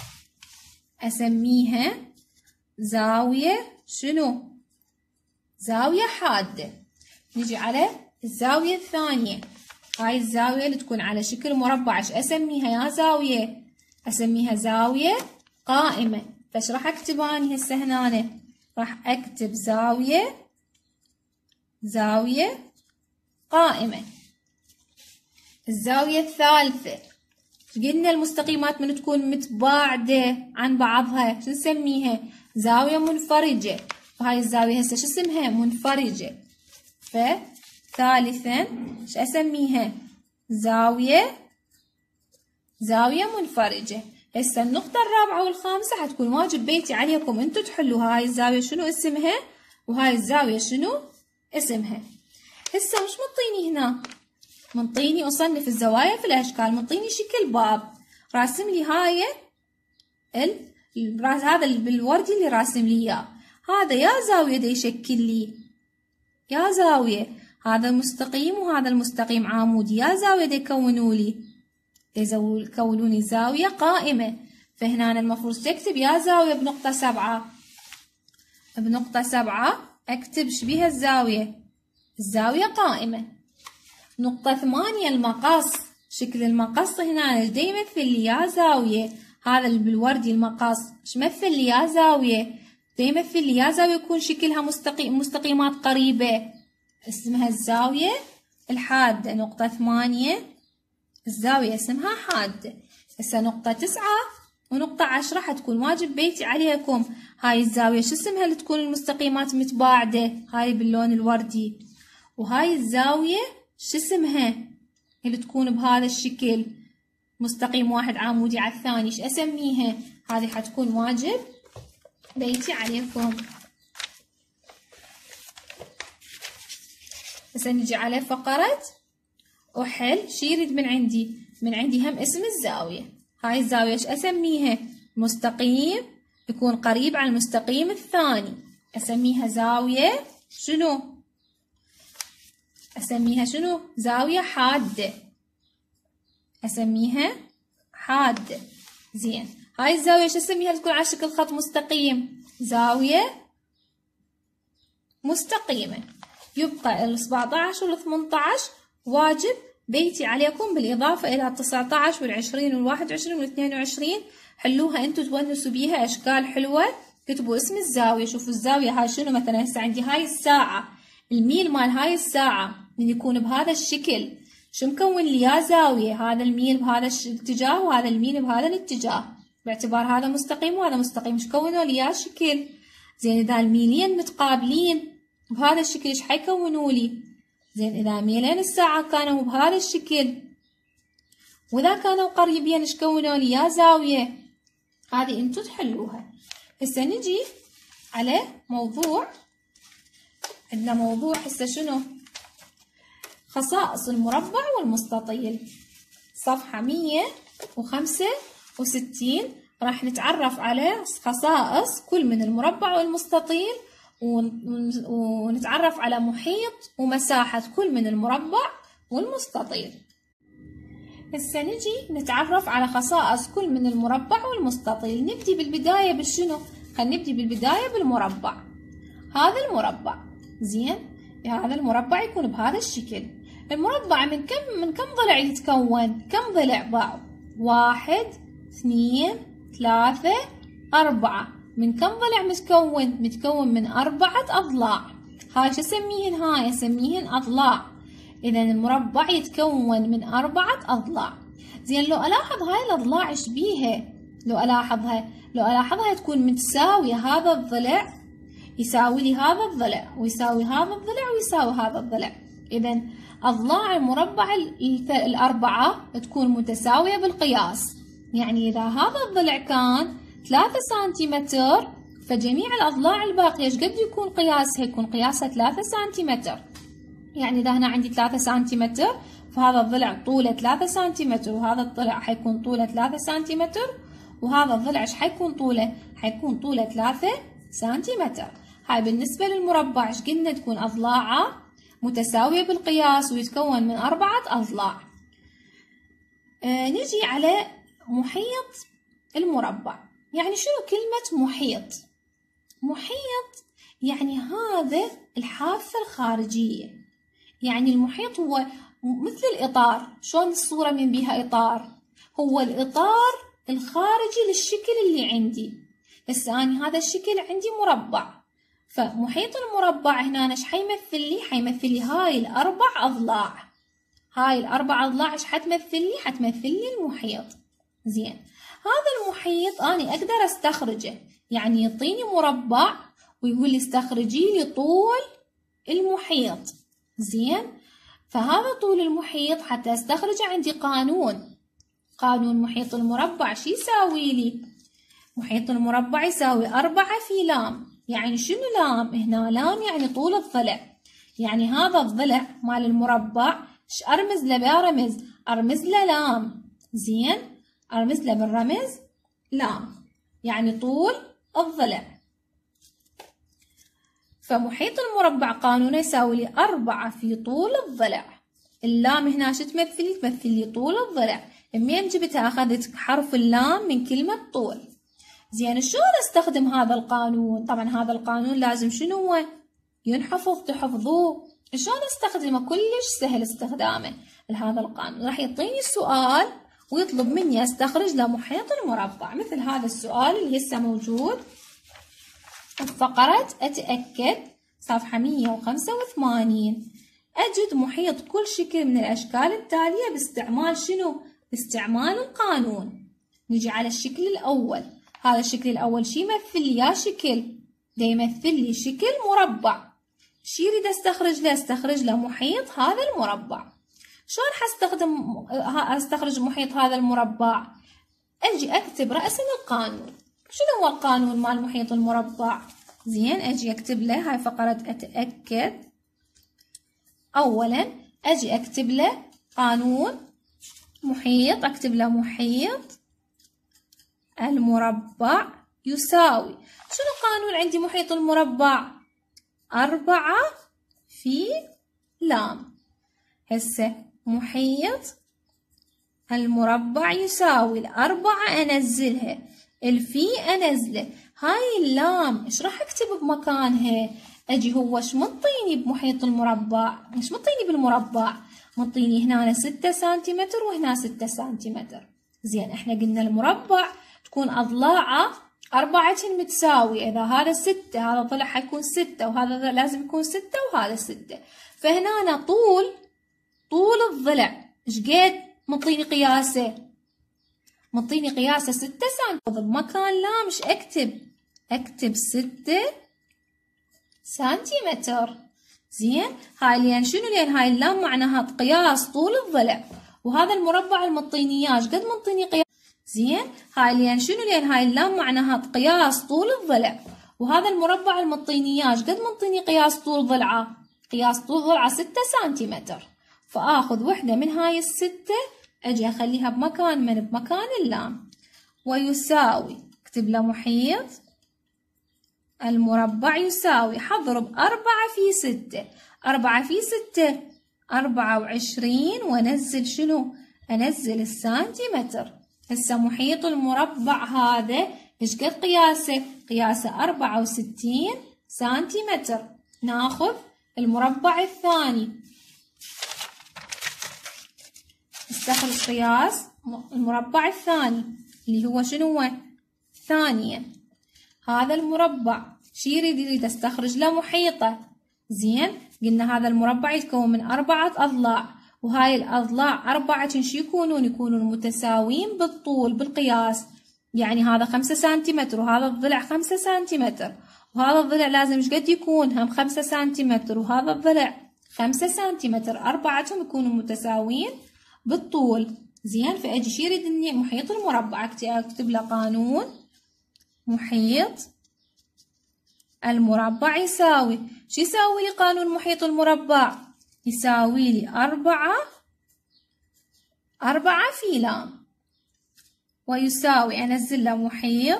اسميها زاوية شنو؟ زاوية حادة. نجي على الزاوية الثانية. هاي الزاوية اللي تكون على شكل مربع، ايش اسميها يا زاوية؟ اسميها زاوية قائمة. فش راح اكتب اني هسه هنا؟ راح اكتب زاوية زاوية قائمة. الزاوية الثالثة، قلنا المستقيمات من تكون متباعدة عن بعضها شو نسميها؟ زاوية منفرجة. وهاي الزاوية هسه شو اسمها؟ منفرجة. فثالثا شو اسميها؟ زاوية زاوية منفرجة. هسه النقطة الرابعة والخامسة حتكون واجب بيتي عليكم انتو تحلوا هاي الزاوية شنو اسمها وهاي الزاوية شنو اسمها. هسه وش منطيني هنا؟ منطيني أصنف الزوايا في الأشكال، منطيني شكل باب، راسم لي هاي ال... هذا بالوردي اللي راسم لي إياه، هذا يا زاوية دا يشكل لي، يا زاوية هذا المستقيم وهذا المستقيم عمودي، يا زاوية دا يكونوا لي يكونوا لي زاوية قائمة. فهنا أنا المفروض تكتب يا زاوية بنقطة سبعة، بنقطة سبعة أكتب شبيها الزاوية، الزاوية قائمة. نقطة ثمانية المقص، شكل المقص هنا ايش دا يمثل لي؟ يا زاوية. هذا اللي بالوردي المقص ايش يمثل لي؟ يا زاوية. دا يمثل لي يا زاوية يكون شكلها مستقيم مستقيمات قريبة، اسمها الزاوية الحادة. نقطة ثمانية الزاوية اسمها حادة. هسه نقطة تسعة ونقطة عشرة حتكون واجب بيتي عليكم. هاي الزاوية شو اسمها اللي تكون المستقيمات متباعدة؟ هاي باللون الوردي. وهاي الزاوية شو اسمها اللي تكون بهذا الشكل، مستقيم واحد عمودي على الثاني، ايش اسميها؟ هذه حتكون واجب بيتي عليكم. هسه نجي على فقرة أحل. شي يريد من عندي؟ من عندي هم اسم الزاوية. هاي الزاوية ايش اسميها؟ مستقيم يكون قريب على المستقيم الثاني، اسميها زاوية شنو؟ اسميها شنو؟ زاوية حادة، اسميها حادة. زين، هاي الزاوية ايش اسميها تكون على شكل خط مستقيم؟ زاوية مستقيمة. يبقى ال سبعطعش وال ثمنطعش واجب بيتي عليكم بالإضافة إلى التسعطعش والعشرين والواحد وعشرين والاثنين وعشرين. حلوها انتو تونسوا بيها، أشكال حلوة كتبوا اسم الزاوية. شوفوا الزاوية هاي شنو، مثلا هسه عندي هاي الساعة، الميل مال هاي الساعة من يكون بهذا الشكل شو مكون لي يا زاوية؟ هذا الميل بهذا الاتجاه وهذا الميل بهذا الاتجاه، باعتبار هذا مستقيم وهذا مستقيم، ايش كونوا لي يا شكل؟ زين إذا الميلين متقابلين بهذا الشكل ايش حيكونوا لي؟ زين إذا ميلين الساعة كانوا بهذا الشكل وإذا كانوا قريبين ايش كونوا لي يا زاوية؟ هذه انتو تحلوها. هسه نجي على موضوع، عندنا موضوع هسه شنو؟ خصائص المربع والمستطيل، صفحة مية وخمسة وستين. راح نتعرف على خصائص كل من المربع والمستطيل، ونتعرف على محيط ومساحة كل من المربع والمستطيل. هسه نجي نتعرف على خصائص كل من المربع والمستطيل. نبدي بالبداية بالشنو؟ خلينا نبدي بالبداية بالمربع. هذا المربع، زين، هذا المربع يكون بهذا الشكل. المربع من كم من كم ضلع يتكون؟ كم ضلع بعض؟ واحد، اثنين، ثلاثة، أربعة. من كم ضلع متكون؟ متكون من أربعة أضلاع. هاي شو اسميهن؟ هاي اسميهن أضلاع. إذا المربع يتكون من أربعة أضلاع. زين لو ألاحظ هاي الأضلاع إيش بيها؟ لو ألاحظها لو ألاحظها تكون متساوية، هذا الضلع يساوي لي هذا الضلع ويساوي هذا الضلع ويساوي هذا الضلع. إذا أضلاع المربع الأربعة تكون متساوية بالقياس. يعني إذا هذا الضلع كان ثلاثة سنتيمتر فجميع الأضلاع الباقية ايش قد يكون قياسها؟ يكون قياسها ثلاثة سنتيمتر. يعني إذا هنا عندي ثلاثة سنتيمتر فهذا الضلع طوله ثلاثة سنتيمتر وهذا الضلع حيكون طوله ثلاثة سنتيمتر وهذا الضلع ايش حيكون طوله؟ حيكون طوله ثلاثة سنتيمتر. هاي بالنسبة للمربع ايش قلنا؟ تكون أضلاعه متساوية بالقياس ويتكون من أربعة أضلاع. آه نجي على محيط المربع. يعني شنو كلمة محيط؟ محيط يعني هذا الحافة الخارجية. يعني المحيط هو مثل الإطار. شلون الصورة من بيها إطار؟ هو الإطار الخارجي للشكل اللي عندي. هسه أنا هذا الشكل عندي مربع، فمحيط المربع هنا ايش حيمثل لي؟ حيمثل لي هاي الأربع أضلاع. هاي الأربع أضلاع ايش حتمثل لي؟ حتمثل لي المحيط. زين هذا المحيط أنا أقدر أستخرجه، يعني يعطيني مربع ويقول لي استخرجي لي طول المحيط. زين فهذا طول المحيط حتى استخرجه عندي قانون. قانون محيط المربع شو يساوي لي؟ محيط المربع يساوي أربعة في لام. يعني شنو لام؟ هنا لام يعني طول الضلع. يعني هذا الضلع مال المربع ايش أرمز له برمز؟ أرمز له لام. زين أرمز له بالرمز لام، يعني طول الضلع. فمحيط المربع قانونه يساوي لي أربعة في طول الضلع. اللام هنا شو تمثل لي؟ تمثل لي طول الضلع. منين جبتها؟ أخذت حرف اللام من كلمة طول. زين شلون استخدم هذا القانون؟ طبعا هذا القانون لازم شنو هو؟ ينحفظ، تحفظوه. شلون استخدمه؟ كلش سهل استخدامه لهذا القانون. راح يعطيني السؤال ويطلب مني استخرج له محيط المربع، مثل هذا السؤال اللي هسه موجود بفقرة أتأكد صفحة مية وخمسة وثمانين. أجد محيط كل شكل من الأشكال التالية باستعمال شنو؟ باستعمال القانون. نجي على الشكل الأول. هذا الشكل الأول شي يمثل لي يا شكل؟ ده يمثل لي شكل مربع. شي يريد استخرج له؟ استخرج له محيط هذا المربع. شلون حستخدم استخرج محيط هذا المربع؟ اجي اكتب رأسا القانون. شنو هو القانون مال محيط المربع؟ زين اجي اكتب له، هاي فقرة اتأكد. اولا اجي اكتب له قانون محيط، اكتب له محيط المربع يساوي شنو قانون عندي محيط المربع؟ أربعة في لام. هسه محيط المربع يساوي الأربعة أنزلها، الفي أنزله، هاي اللام إيش راح أكتب بمكانها؟ أجي هو إيش مطيني بمحيط المربع؟ إيش مطيني بالمربع؟ مطيني هنا ستة سنتيمتر وهنا ستة سنتيمتر. زين إحنا قلنا المربع تكون أضلاعه أربعة متساوي، إذا هذا ستة هذا ضلع حيكون ستة وهذا لازم يكون ستة وهذا ستة. فهنا طول طول الضلع إيش قد؟ مطيني قياسه مطيني قياسه ستة سنتيمتر. بمكان لا مش أكتب أكتب ستة سنتيمتر. زين، هاي لين شنو؟ لين هاي اللام معناها قياس طول الضلع، وهذا المربع المطيني ايش قد منطيني قياس. زين، هاي لين شنو؟ لين هاي اللام معناها قياس طول الضلع، وهذا المربع المطيني ايش قد منطيني قياس طول ضلعه؟ قياس طول ضلعه ستة سنتيمتر. فآخذ وحدة من هاي الستة أجي أخليها بمكان من؟ بمكان اللام. ويساوي، اكتب له محيط المربع يساوي، حضرب أربعة في ستة، أربعة في ستة أربعة وعشرين، وأنزل شنو؟ أنزل السنتيمتر. هسه محيط المربع هذا إيش قد قياسه؟ قياسه أربعة وستين سنتيمتر. ناخذ المربع الثاني، نستخرج قياس المربع الثاني اللي هو شنو هو؟ ثانيا. هذا المربع شي يريد؟ يريد استخرج له محيطه. زين، قلنا هذا المربع يتكون من أربعة أضلاع، وهاي الأضلاع أربعة شو يكونون؟ يكونون متساويين بالطول بالقياس، يعني هذا خمسة سنتيمتر وهذا الضلع خمسة سنتيمتر، وهذا الضلع لازم ايش قد يكون؟ هم خمسة سنتيمتر، وهذا الضلع خمسة سنتيمتر، أربعتهم يكونوا متساويين بالطول. زين، فأجي شي يريد إني محيط المربع أكتب له قانون محيط المربع يساوي، شو يساوي لي قانون محيط المربع؟ يساوي لي أربعة أربعة في لام، ويساوي أنزل له محيط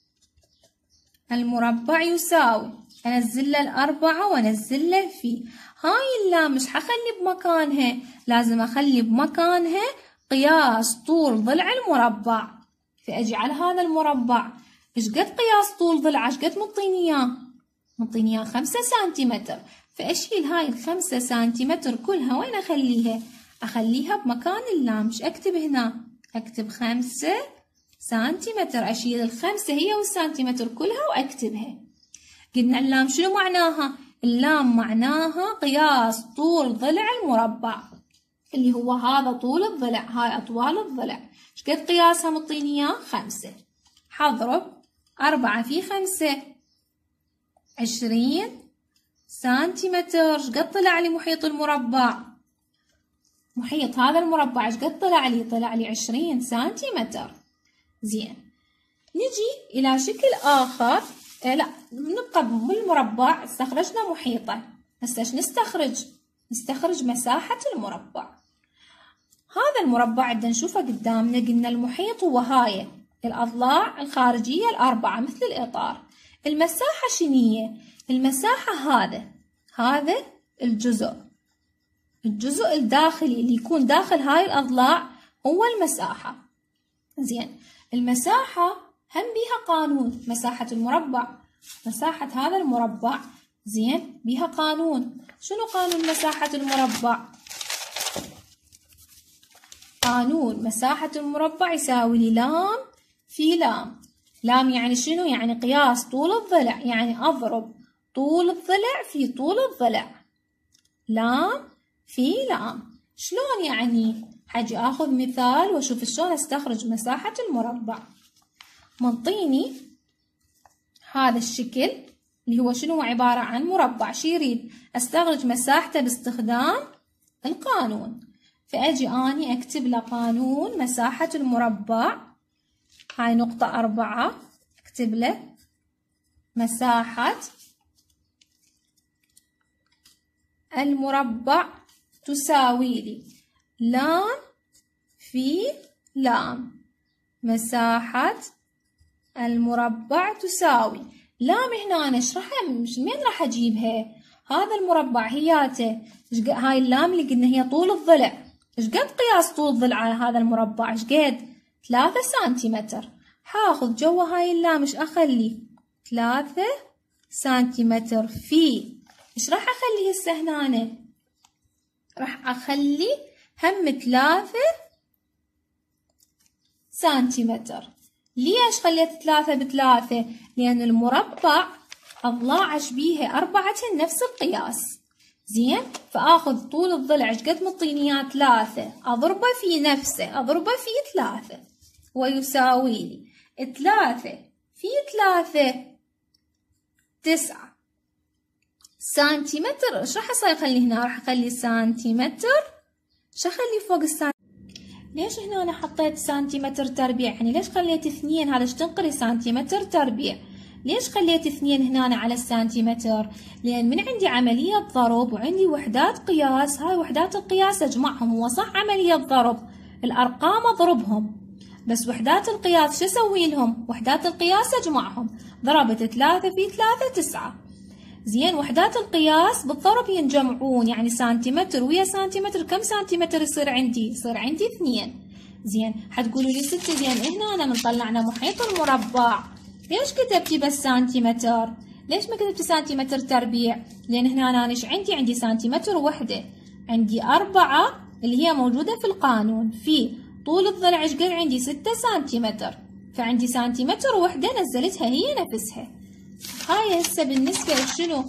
المربع يساوي، أنزل له الأربعة وأنزل له في. هاي اللام مش حخلي بمكانها، لازم أخلي بمكانها قياس طول ضلع المربع. فأجي على هذا المربع إيش قد قياس طول ضلعه؟ إيش قد مطيني إياه؟ مطيني إياه خمسة سنتيمتر. فأشيل هاي الخمسة سنتيمتر كلها، وين أخليها؟ أخليها بمكان اللام. مش أكتب هنا، أكتب خمسة سنتيمتر، أشيل الخمسة هي والسنتيمتر كلها وأكتبها. قلنا اللام شنو معناها؟ اللام معناها قياس طول ضلع المربع، اللي هو هذا طول الضلع، هاي أطوال الضلع. إيش قد قياسها مطيني إياه؟ خمسة. حضرب أربعة في خمسة عشرين سنتيمتر. إيش قد طلع لي محيط المربع؟ محيط هذا المربع إيش قد طلع لي؟ طلع لي عشرين سنتيمتر. زين، نجي إلى شكل آخر. إيه لا، نبقى بالمربع استخرجنا محيطه. هسه ايش نستخرج؟ نستخرج مساحة المربع. هذا المربع بدنا نشوفه قدامنا، قلنا المحيط هو هاي الأضلاع الخارجية الأربعة مثل الإطار. المساحة شنية؟ المساحة هذا هذا الجزء الجزء الداخلي اللي يكون داخل هاي الأضلاع هو المساحة. زين، المساحة هم بيها قانون. مساحة المربع، مساحة هذا المربع، زين، بيها قانون. شنو قانون مساحة المربع؟ قانون مساحة المربع يساوي لي لام في لام. لام يعني شنو؟ يعني قياس طول الضلع، يعني أضرب طول الضلع في طول الضلع. لام في لام. شلون يعني؟ حاجي آخذ مثال وأشوف شلون أستخرج مساحة المربع. منطيني هذا الشكل اللي هو شنو؟ عبارة عن مربع. شي يريد؟ أستخرج مساحته باستخدام القانون. فأجي أني أكتب له قانون مساحة المربع. هاي نقطة أربعة، أكتب له مساحة المربع تساوي لي لام في لام. مساحة المربع تساوي لام. هنا أنا ايش راح من راح أجيبها؟ هذا المربع هياته هاي اللام اللي قلنا هي طول الضلع. ايش قد قياس طول الضلع على هذا المربع؟ ايش قد؟ ثلاثة سنتيمتر. حاخذ جوا هاي اللام ايش أخلي؟ ثلاثة سنتيمتر في ايش راح أخلي هسه هنا؟ راح أخلي هم ثلاثة سنتيمتر. ليش خليت ثلاثة بثلاثة؟ لأن المربع أضلاعه شبيهة أربعة نفس القياس. زين، فآخذ طول الضلع قد مطيني إياه ثلاثة، أضربه في نفسه، أضربه في ثلاثة، ويساوي لي ثلاثة في ثلاثة تسعة سنتيمتر. ايش راح أصير أخلي هنا؟ راح أخلي سنتيمتر. ايش أخلي فوق السنتيمتر؟ ليش هنا أنا حطيت سنتيمتر تربيع؟ يعني ليش خليت اثنين؟ هذا ايش تنقلي سنتيمتر تربيع؟ ليش خليت اثنين هنا على السنتيمتر؟ لأن من عندي عملية ضرب وعندي وحدات قياس، هاي وحدات القياس أجمعهم. هو صح عملية ضرب، الأرقام أضربهم، بس وحدات القياس شو أسوي لهم؟ وحدات القياس أجمعهم. ضربت ثلاثة في ثلاثة تسعة. زين، وحدات القياس بالضرب ينجمعون، يعني سنتيمتر ويا سنتيمتر كم سنتيمتر يصير عندي؟ يصير عندي اثنين. زين، حتقولوا لي ستة، زين هنا أنا من طلعنا محيط المربع، ليش كتبتي بس سنتيمتر؟ ليش ما كتبتي سنتيمتر تربيع؟ لأن هنا أنا إيش عندي؟ عندي سنتيمتر وحدة، عندي أربعة اللي هي موجودة في القانون، في طول الضلع إيش قد عندي؟ ستة سنتيمتر، فعندي سنتيمتر وحدة نزلتها هي نفسها. هاي هسه بالنسبة لشنو؟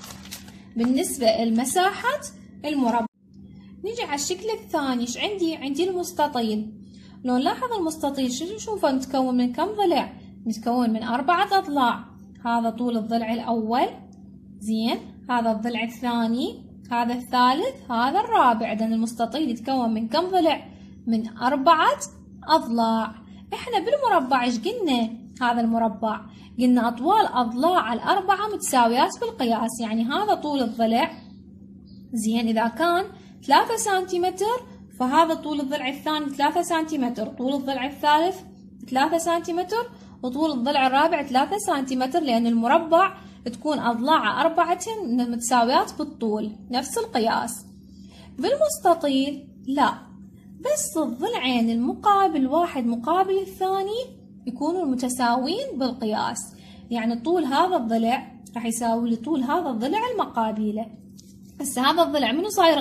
بالنسبة لمساحة المربع. نيجي على الشكل الثاني، إيش عندي؟ عندي المستطيل. لو نلاحظ المستطيل شنو نشوفه؟ متكون من كم ضلع؟ متكون من أربعة أضلاع. هذا طول الضلع الأول، زين، هذا الضلع الثاني، هذا الثالث، هذا الرابع. إذن المستطيل يتكون من كم ضلع؟ من أربعة أضلاع. إحنا بالمربع إيش قلنا؟ هذا المربع قلنا أطوال أضلاع الأربعة متساويات بالقياس، يعني هذا طول الضلع، زين، إذا كان ثلاثة سنتيمتر فهذا طول الضلع الثاني ثلاثة سنتيمتر، طول الضلع الثالث ثلاثة سنتيمتر، وطول الضلع الرابع ثلاثة سنتيمتر، لأن المربع تكون أضلاعه أربعة متساويات بالطول نفس القياس. بالمستطيل لا، بس الضلعين المقابل واحد مقابل الثاني يكونوا متساويين بالقياس، يعني طول هذا الضلع راح يساوي لي طول هذا الضلع المقابله. هسه هذا الضلع منو صاير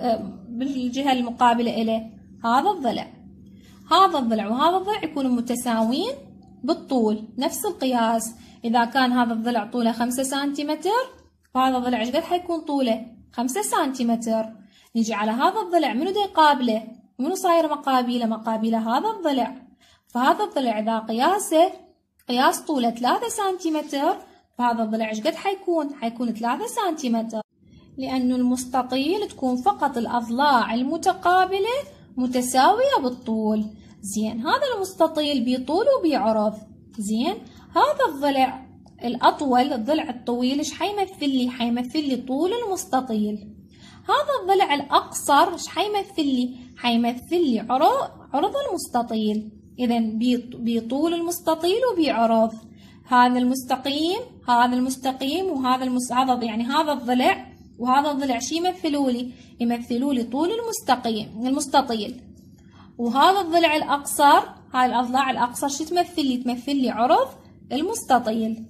بالجهة المقابلة إليه؟ هذا الضلع. هذا الضلع وهذا الضلع يكونوا متساويين بالطول نفس القياس. إذا كان هذا الضلع طوله خمسة سنتيمتر وهذا الضلع ايش قد حيكون طوله؟ خمسة سنتيمتر. نجي على هذا الضلع منو دا يقابله؟ منو صاير مقابله؟ مقابله هذا الضلع. فهذا الضلع إذا قياسه قياس طوله ثلاثة سنتيمتر، فهذا الضلع ايش قد حيكون؟ حيكون ثلاثة سنتيمتر، لأنه المستطيل تكون فقط الأضلاع المتقابلة متساوية بالطول. زين، هذا المستطيل بطول وبعرض. زين، هذا الضلع الأطول، الضلع الطويل ايش حيمثل لي؟ حيمثل لي طول المستطيل. هذا الضلع الأقصر ايش حيمثل لي؟ حيمثل لي عرض عرض المستطيل. إذن بطول المستطيل وبعرض. هذا المستقيم، هذا المستقيم، وهذا المس... هذا يعني هذا الضلع وهذا الضلع شي يمثلوا لي؟ يمثلوا لي طول المستقيم المستطيل. وهذا الضلع الأقصر، هاي الأضلاع الأقصر شو تمثل لي؟ تمثل لي عرض المستطيل.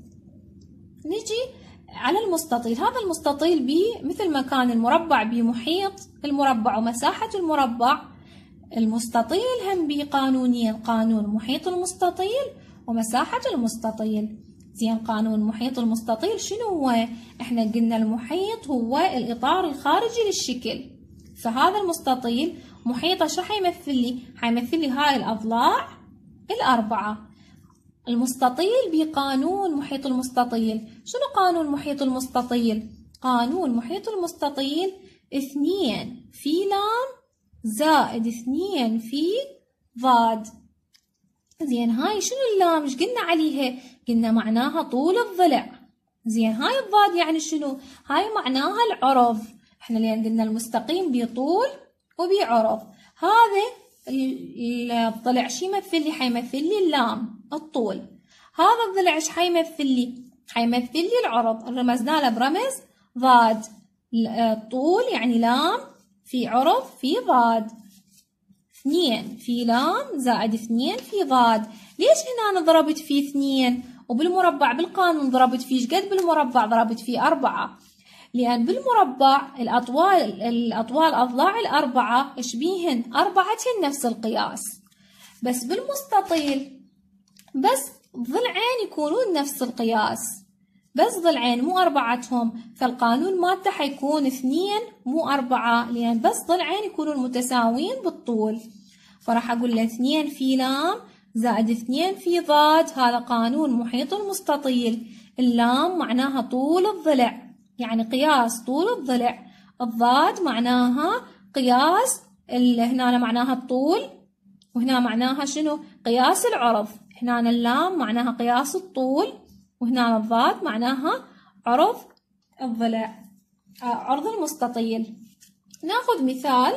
نجي على المستطيل. هذا المستطيل بي مثل ما كان المربع بمحيط المربع ومساحة المربع، المستطيل هم بي قانونين، قانون محيط المستطيل ومساحة المستطيل. زين، قانون محيط المستطيل شنو هو؟ احنا قلنا المحيط هو الإطار الخارجي للشكل، فهذا المستطيل محيطه شو حيمثل لي؟ حيمثل لي هاي الأضلاع الأربعة. المستطيل بقانون محيط المستطيل. شنو قانون محيط المستطيل؟ قانون محيط المستطيل اثنين في لام زائد اثنين في ضاد. زين، هاي شنو اللام؟ ايش قلنا عليها؟ قلنا معناها طول الضلع. زين، هاي الضاد يعني شنو؟ هاي معناها العرض. احنا لين قلنا المستقيم بطول وبعرض. هذا الضلع شو يمثل لي؟ حيمثل لي اللام الطول. هذا الضلع ايش حيمثل لي؟ حيمثل لي العرض، رمزنا له برمز ضاد. طول يعني لام في عرض في ضاد. اثنين في لام زائد اثنين في ضاد. ليش هنا أنا ضربت فيه اثنين وبالمربع بالقانون ضربت فيه ايش قد؟ بالمربع ضربت فيه أربعة، لأن بالمربع الأطوال الأطوال أضلاع الأربعة ايش بيهن؟ أربعة نفس القياس. بس بالمستطيل بس ضلعين يكونون نفس القياس، بس ضلعين مو أربعتهم، فالقانون مالته حيكون اثنين مو أربعة، لأن بس ضلعين يكونون متساويين بالطول. فراح أقول له اثنين في لام زائد اثنين في ضاد، هذا قانون محيط المستطيل. اللام معناها طول الضلع، يعني قياس طول الضلع. الضاد معناها قياس هنا معناها الطول، وهنا معناها شنو؟ قياس العرض. هنا اللام معناها قياس الطول، وهنا الضاد معناها عرض الضلع، عرض المستطيل. ناخذ مثال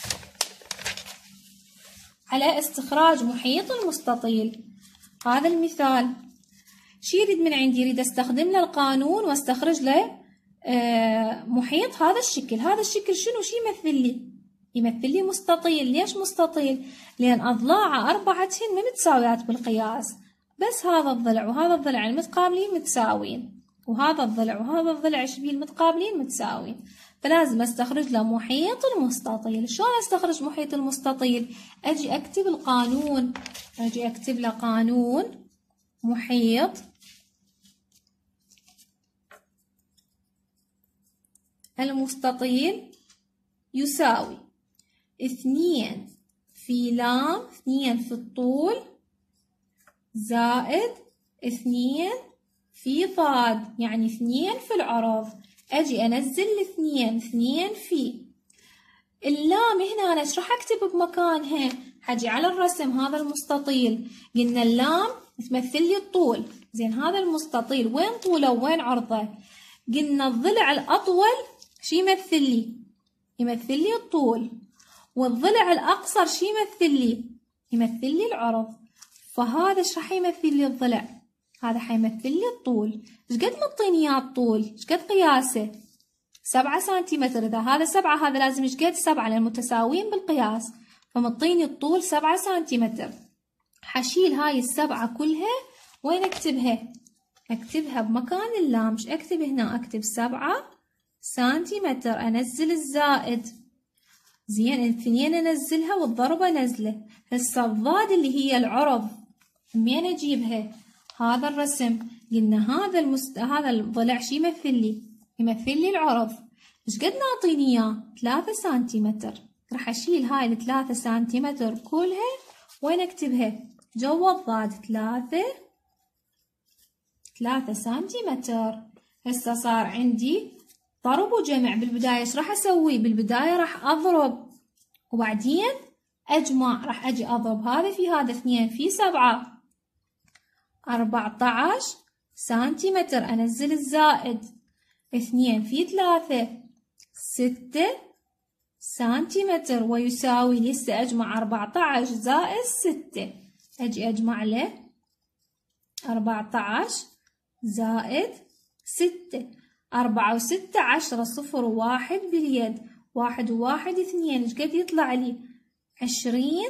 على استخراج محيط المستطيل. هذا المثال شي يريد من عندي؟ يريد استخدم له القانون واستخرج له آه محيط هذا الشكل. هذا الشكل شنو شي يمثل لي؟ يمثل لي مستطيل. ليش مستطيل؟ لأن أضلاعه أربعتهن ما متساويات بالقياس، بس هذا الضلع وهذا الضلع المتقابلين متساويين، وهذا الضلع وهذا الضلع شبيه المتقابلين متساويين، فلازم استخرج له محيط المستطيل. شلون استخرج محيط المستطيل؟ أجي أكتب القانون، أجي أكتب له قانون محيط المستطيل يساوي اثنين في لام، اثنين في الطول زائد اثنين في ضاد، يعني اثنين في العرض. أجي أنزل الاثنين، اثنين في اللام هنا أنا ايش راح أكتب بمكانها؟ حجي على الرسم هذا المستطيل، قلنا اللام تمثل لي الطول، زين هذا المستطيل وين طوله وين عرضه؟ قلنا الضلع الأطول شي يمثل لي؟ يمثل لي الطول، والضلع الأقصر شي يمثل لي؟ يمثل لي العرض. فهذا ايش راح يمثل لي الضلع؟ هذا حيمثل لي الطول. ايش قد معطيني اياه الطول؟ ايش قد قياسه؟ سبعة سنتيمتر. اذا هذا سبعة هذا لازم ايش قد؟ سبعة، لان متساويين بالقياس، فمعطيني الطول سبعة سنتيمتر. حشيل هاي السبعة كلها، وين اكتبها؟ اكتبها بمكان اللام. ايش اكتب هنا؟ اكتب سبعة سنتيمتر، انزل الزائد، زين الاثنين انزلها والضرب انزله. هسه الضاد اللي هي العرض منين اجيبها؟ هذا الرسم، قلنا هذا المست... هذا الضلع شي يمثل لي؟ يمثل لي العرض. ايش قد نعطيني اياه؟ ثلاثة سنتيمتر. راح اشيل هاي الثلاثة سنتيمتر كلها، وين اكتبها؟ جوا الضاد، ثلاثة ثلاثة سنتيمتر. هسه صار عندي ضرب وجمع. بالبداية ايش راح اسوي؟ بالبداية راح اضرب، وبعدين اجمع. راح اجي اضرب هذا في هذا، اثنين في سبعة، أربعة عشر سنتيمتر، انزل الزائد، اثنين في ثلاثة ستة سنتيمتر، ويساوي لسه اجمع أربعة عشر زائد ستة، اجي اجمع له أربعة عشر زائد ستة، أربعة وستة عشرة، صفر وواحد باليد، واحد وواحد اثنين، ايش قد يطلع لي؟ عشرين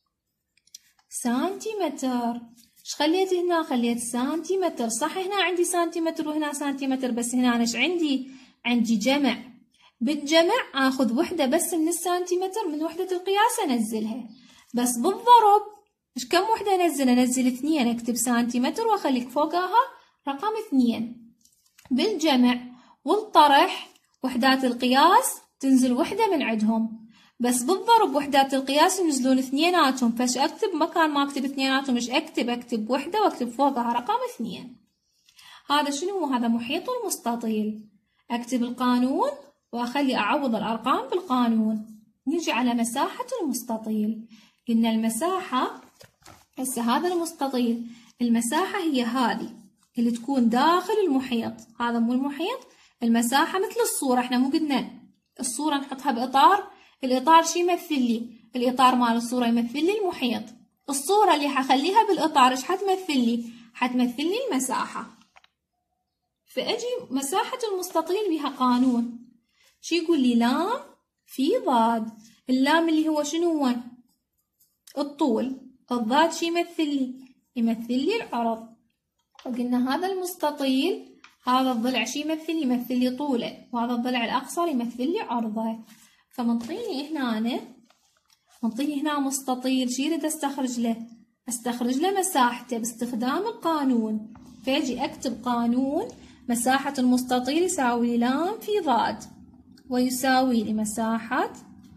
سنتيمتر. ايش خليت هنا؟ خليت سنتيمتر. صح هنا عندي سنتيمتر وهنا سنتيمتر، بس هنا ايش عندي؟ عندي جمع. بالجمع اخذ وحدة بس من السنتيمتر من وحدة القياس انزلها، بس بالضرب ايش كم وحدة انزل؟ انزل اثنين، اكتب سنتيمتر واخليك فوقها رقم اثنين. بالجمع والطرح وحدات القياس تنزل وحدة من عندهم، بس بالضرب وحدات القياس ينزلون اثنيناتهم. فايش اكتب؟ مكان ما اكتب اثنيناتهم ايش اكتب؟ اكتب وحدة واكتب فوقها رقم اثنين. هذا شنو؟ هذا محيط المستطيل. اكتب القانون واخلي اعوض الارقام بالقانون. نجي على مساحة المستطيل. قلنا المساحة، هسه هذا المستطيل المساحة هي هذه اللي تكون داخل المحيط. هذا مو المحيط، المساحة مثل الصورة. احنا مو قلنا الصورة نحطها بإطار؟ الإطار شي يمثل لي؟ الإطار مال الصورة يمثل لي المحيط. الصورة اللي حخليها بالإطار ايش حتمثل لي؟ حتمثل لي المساحة. فأجي مساحة المستطيل بها قانون. شي يقول لي؟ لام في ضاد. اللام اللي هو شنو هو؟ الطول. الضاد شي يمثل لي؟ يمثل لي العرض. وقلنا هذا المستطيل هذا الضلع شي يمثل؟ يمثل لي طوله، وهذا الضلع الأقصر يمثل لي عرضه. فمنطيني هنا أنا منطيني هنا مستطيل، شي يريد استخرج له؟ استخرج له مساحته باستخدام القانون. فاجي اكتب قانون مساحة المستطيل يساوي لام في ضاد، ويساوي لي مساحة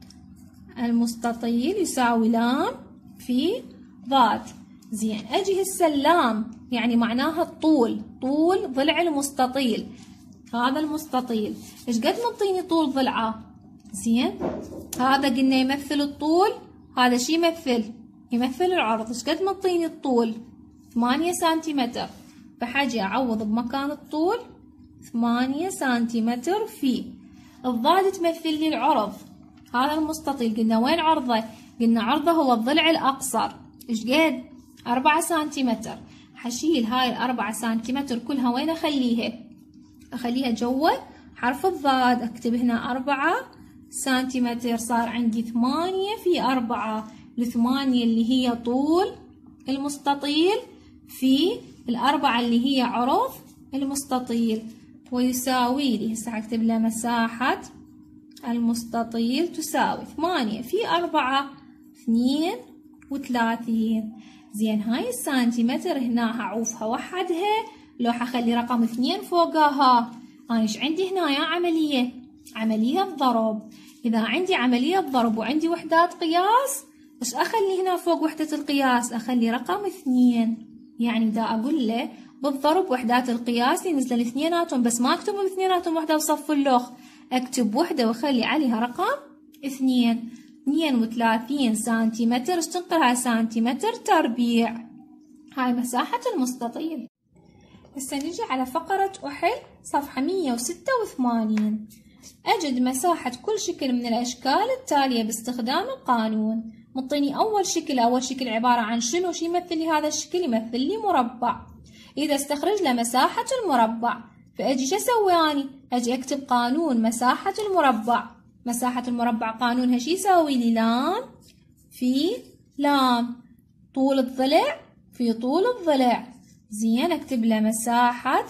المستطيل يساوي لام في ضاد. زين، اجي هسه اللام يعني معناها الطول، طول ضلع المستطيل. هذا المستطيل ايش قد منطيني طول ضلعه؟ زين، هذا قلنا يمثل الطول، هذا شي يمثل يمثل العرض. ايش قد منطيني الطول؟ ثمانية سنتيمتر، فحاجي اعوض بمكان الطول ثمانية سنتيمتر في الضاد تمثل لي العرض. هذا المستطيل قلنا وين عرضه؟ قلنا عرضه هو الضلع الاقصر. ايش قد؟ أربعة سنتيمتر. حشيل هاي الأربعة سنتيمتر كلها وين اخليها؟ اخليها جوا حرف الضاد، اكتب هنا أربعة سنتيمتر. صار عندي ثمانية في أربعة، الثمانية اللي هي طول المستطيل في الأربعة اللي هي عرض المستطيل، ويساوي لي هسه اكتب له مساحة المستطيل تساوي ثمانية في أربعة اثنين وثلاثين. زين، هاي السنتيمتر هنا هعوفها وحدها لو حخلي رقم اثنين فوقها. أنا ايش عندي هنا يا عملية؟ عملية ضرب. إذا عندي عملية ضرب وعندي وحدات قياس، ايش أخلي هنا فوق وحدة القياس؟ أخلي رقم اثنين. يعني دا أقول له بالضرب وحدات القياس ينزل الاثنيناتهم، بس ما أكتب الاثنيناتهم وحدة بصف اللوخ، أكتب وحدة وأخلي عليها رقم اثنين. اثنين وثلاثين سنتيمتر، ايش تنقلها سنتيمتر تربيع. هاي مساحة المستطيل. هسه نجي على فقرة أحل صفحة مية وستة وثمانين. أجد مساحة كل شكل من الأشكال التالية باستخدام القانون. مطيني أول شكل، أول شكل عبارة عن شنو؟ شي يمثل لي هذا الشكل؟ يمثل لي مربع. إذا استخرج له مساحة المربع، فأجي شو أسوي أني؟ أجي أكتب قانون مساحة المربع. مساحة المربع قانونها شي يساوي لي؟ لام في لام، طول الضلع في طول الضلع. زين، أكتب له مساحة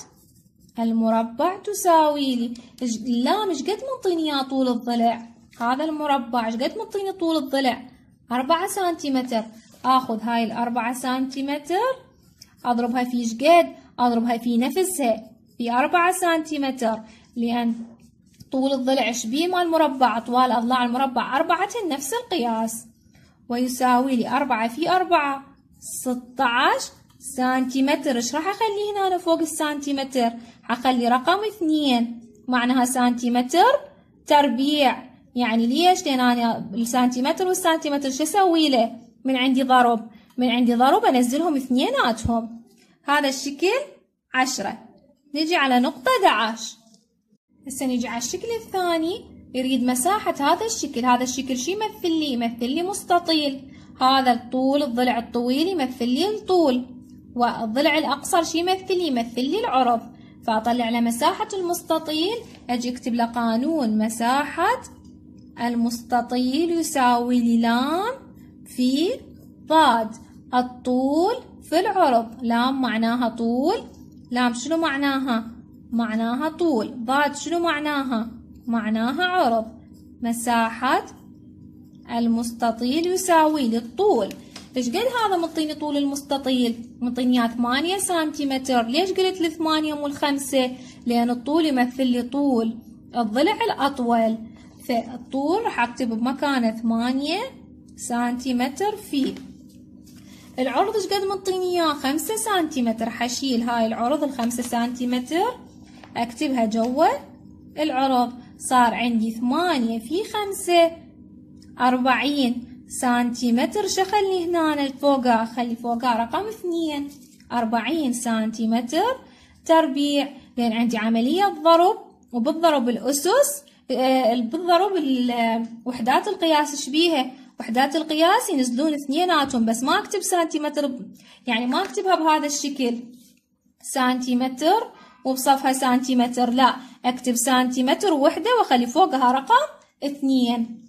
المربع تساوي لي اللام ايش قد منطيني يا طول الضلع؟ هذا المربع ايش قد منطيني طول الضلع؟ أربعة سنتيمتر. آخذ هاي الأربعة سنتيمتر أضربها في ايش قد؟ أضربها في نفسها في أربعة سنتيمتر، لأن طول الضلع ايش بيه مال المربع؟ أطوال أضلاع المربع أربعة نفس القياس، ويساوي لي أربعة في أربعة ستة عشر سنتيمتر. ايش راح أخلي هنا أنا فوق السنتيمتر؟ حخلي رقم اثنين، معناها سنتيمتر تربيع. يعني ليش؟ لأن أنا السنتيمتر والسنتيمتر شو أسوي له؟ من عندي ضرب، من عندي ضرب أنزلهم اثنيناتهم. هذا الشكل عشرة. نجي على نقطة أحد عشر. هسه نجي على الشكل الثاني، يريد مساحة هذا الشكل. هذا الشكل شو يمثل لي؟ يمثل لي مستطيل. هذا الطول الضلع الطويل يمثل لي الطول، والضلع الأقصر شي يمثل لي؟ يمثل لي العرض. فأطلع له مساحة المستطيل، أجي أكتب له قانون مساحة المستطيل يساوي لي لام في ضاد، الطول في العرض. لام معناها طول، لام شنو معناها؟ معناها طول. ضاد شنو معناها؟ معناها عرض. مساحة المستطيل يساوي لي الطول. ايش قد هذا منطيني طول المستطيل؟ منطيني ثمانية سنتيمتر. ليش قلت لي ثمانية مو الخمسة؟ لأن الطول يمثل لي طول الضلع الأطول، فالطول راح أكتب بمكانه ثمانية سنتيمتر في العرض. ايش قد منطيني إياه؟ خمسة سنتيمتر. حشيل هاي العرض الخمسة سنتيمتر أكتبها جوا العرض. صار عندي ثمانية في خمسة أربعين سنتيمتر. شو أخلي هنا فوقها؟ أخلي فوقها رقم اثنين. أربعين سنتيمتر تربيع، لأن عندي عملية ضرب، وبالضرب الأسس بالضرب وحدات القياس ايش بيها؟ وحدات القياس ينزلون اثنيناتهم، بس ما أكتب سنتيمتر، يعني ما أكتبها بهذا الشكل سنتيمتر وبصفها سنتيمتر، لا أكتب سنتيمتر وحدة وأخلي فوقها رقم اثنين.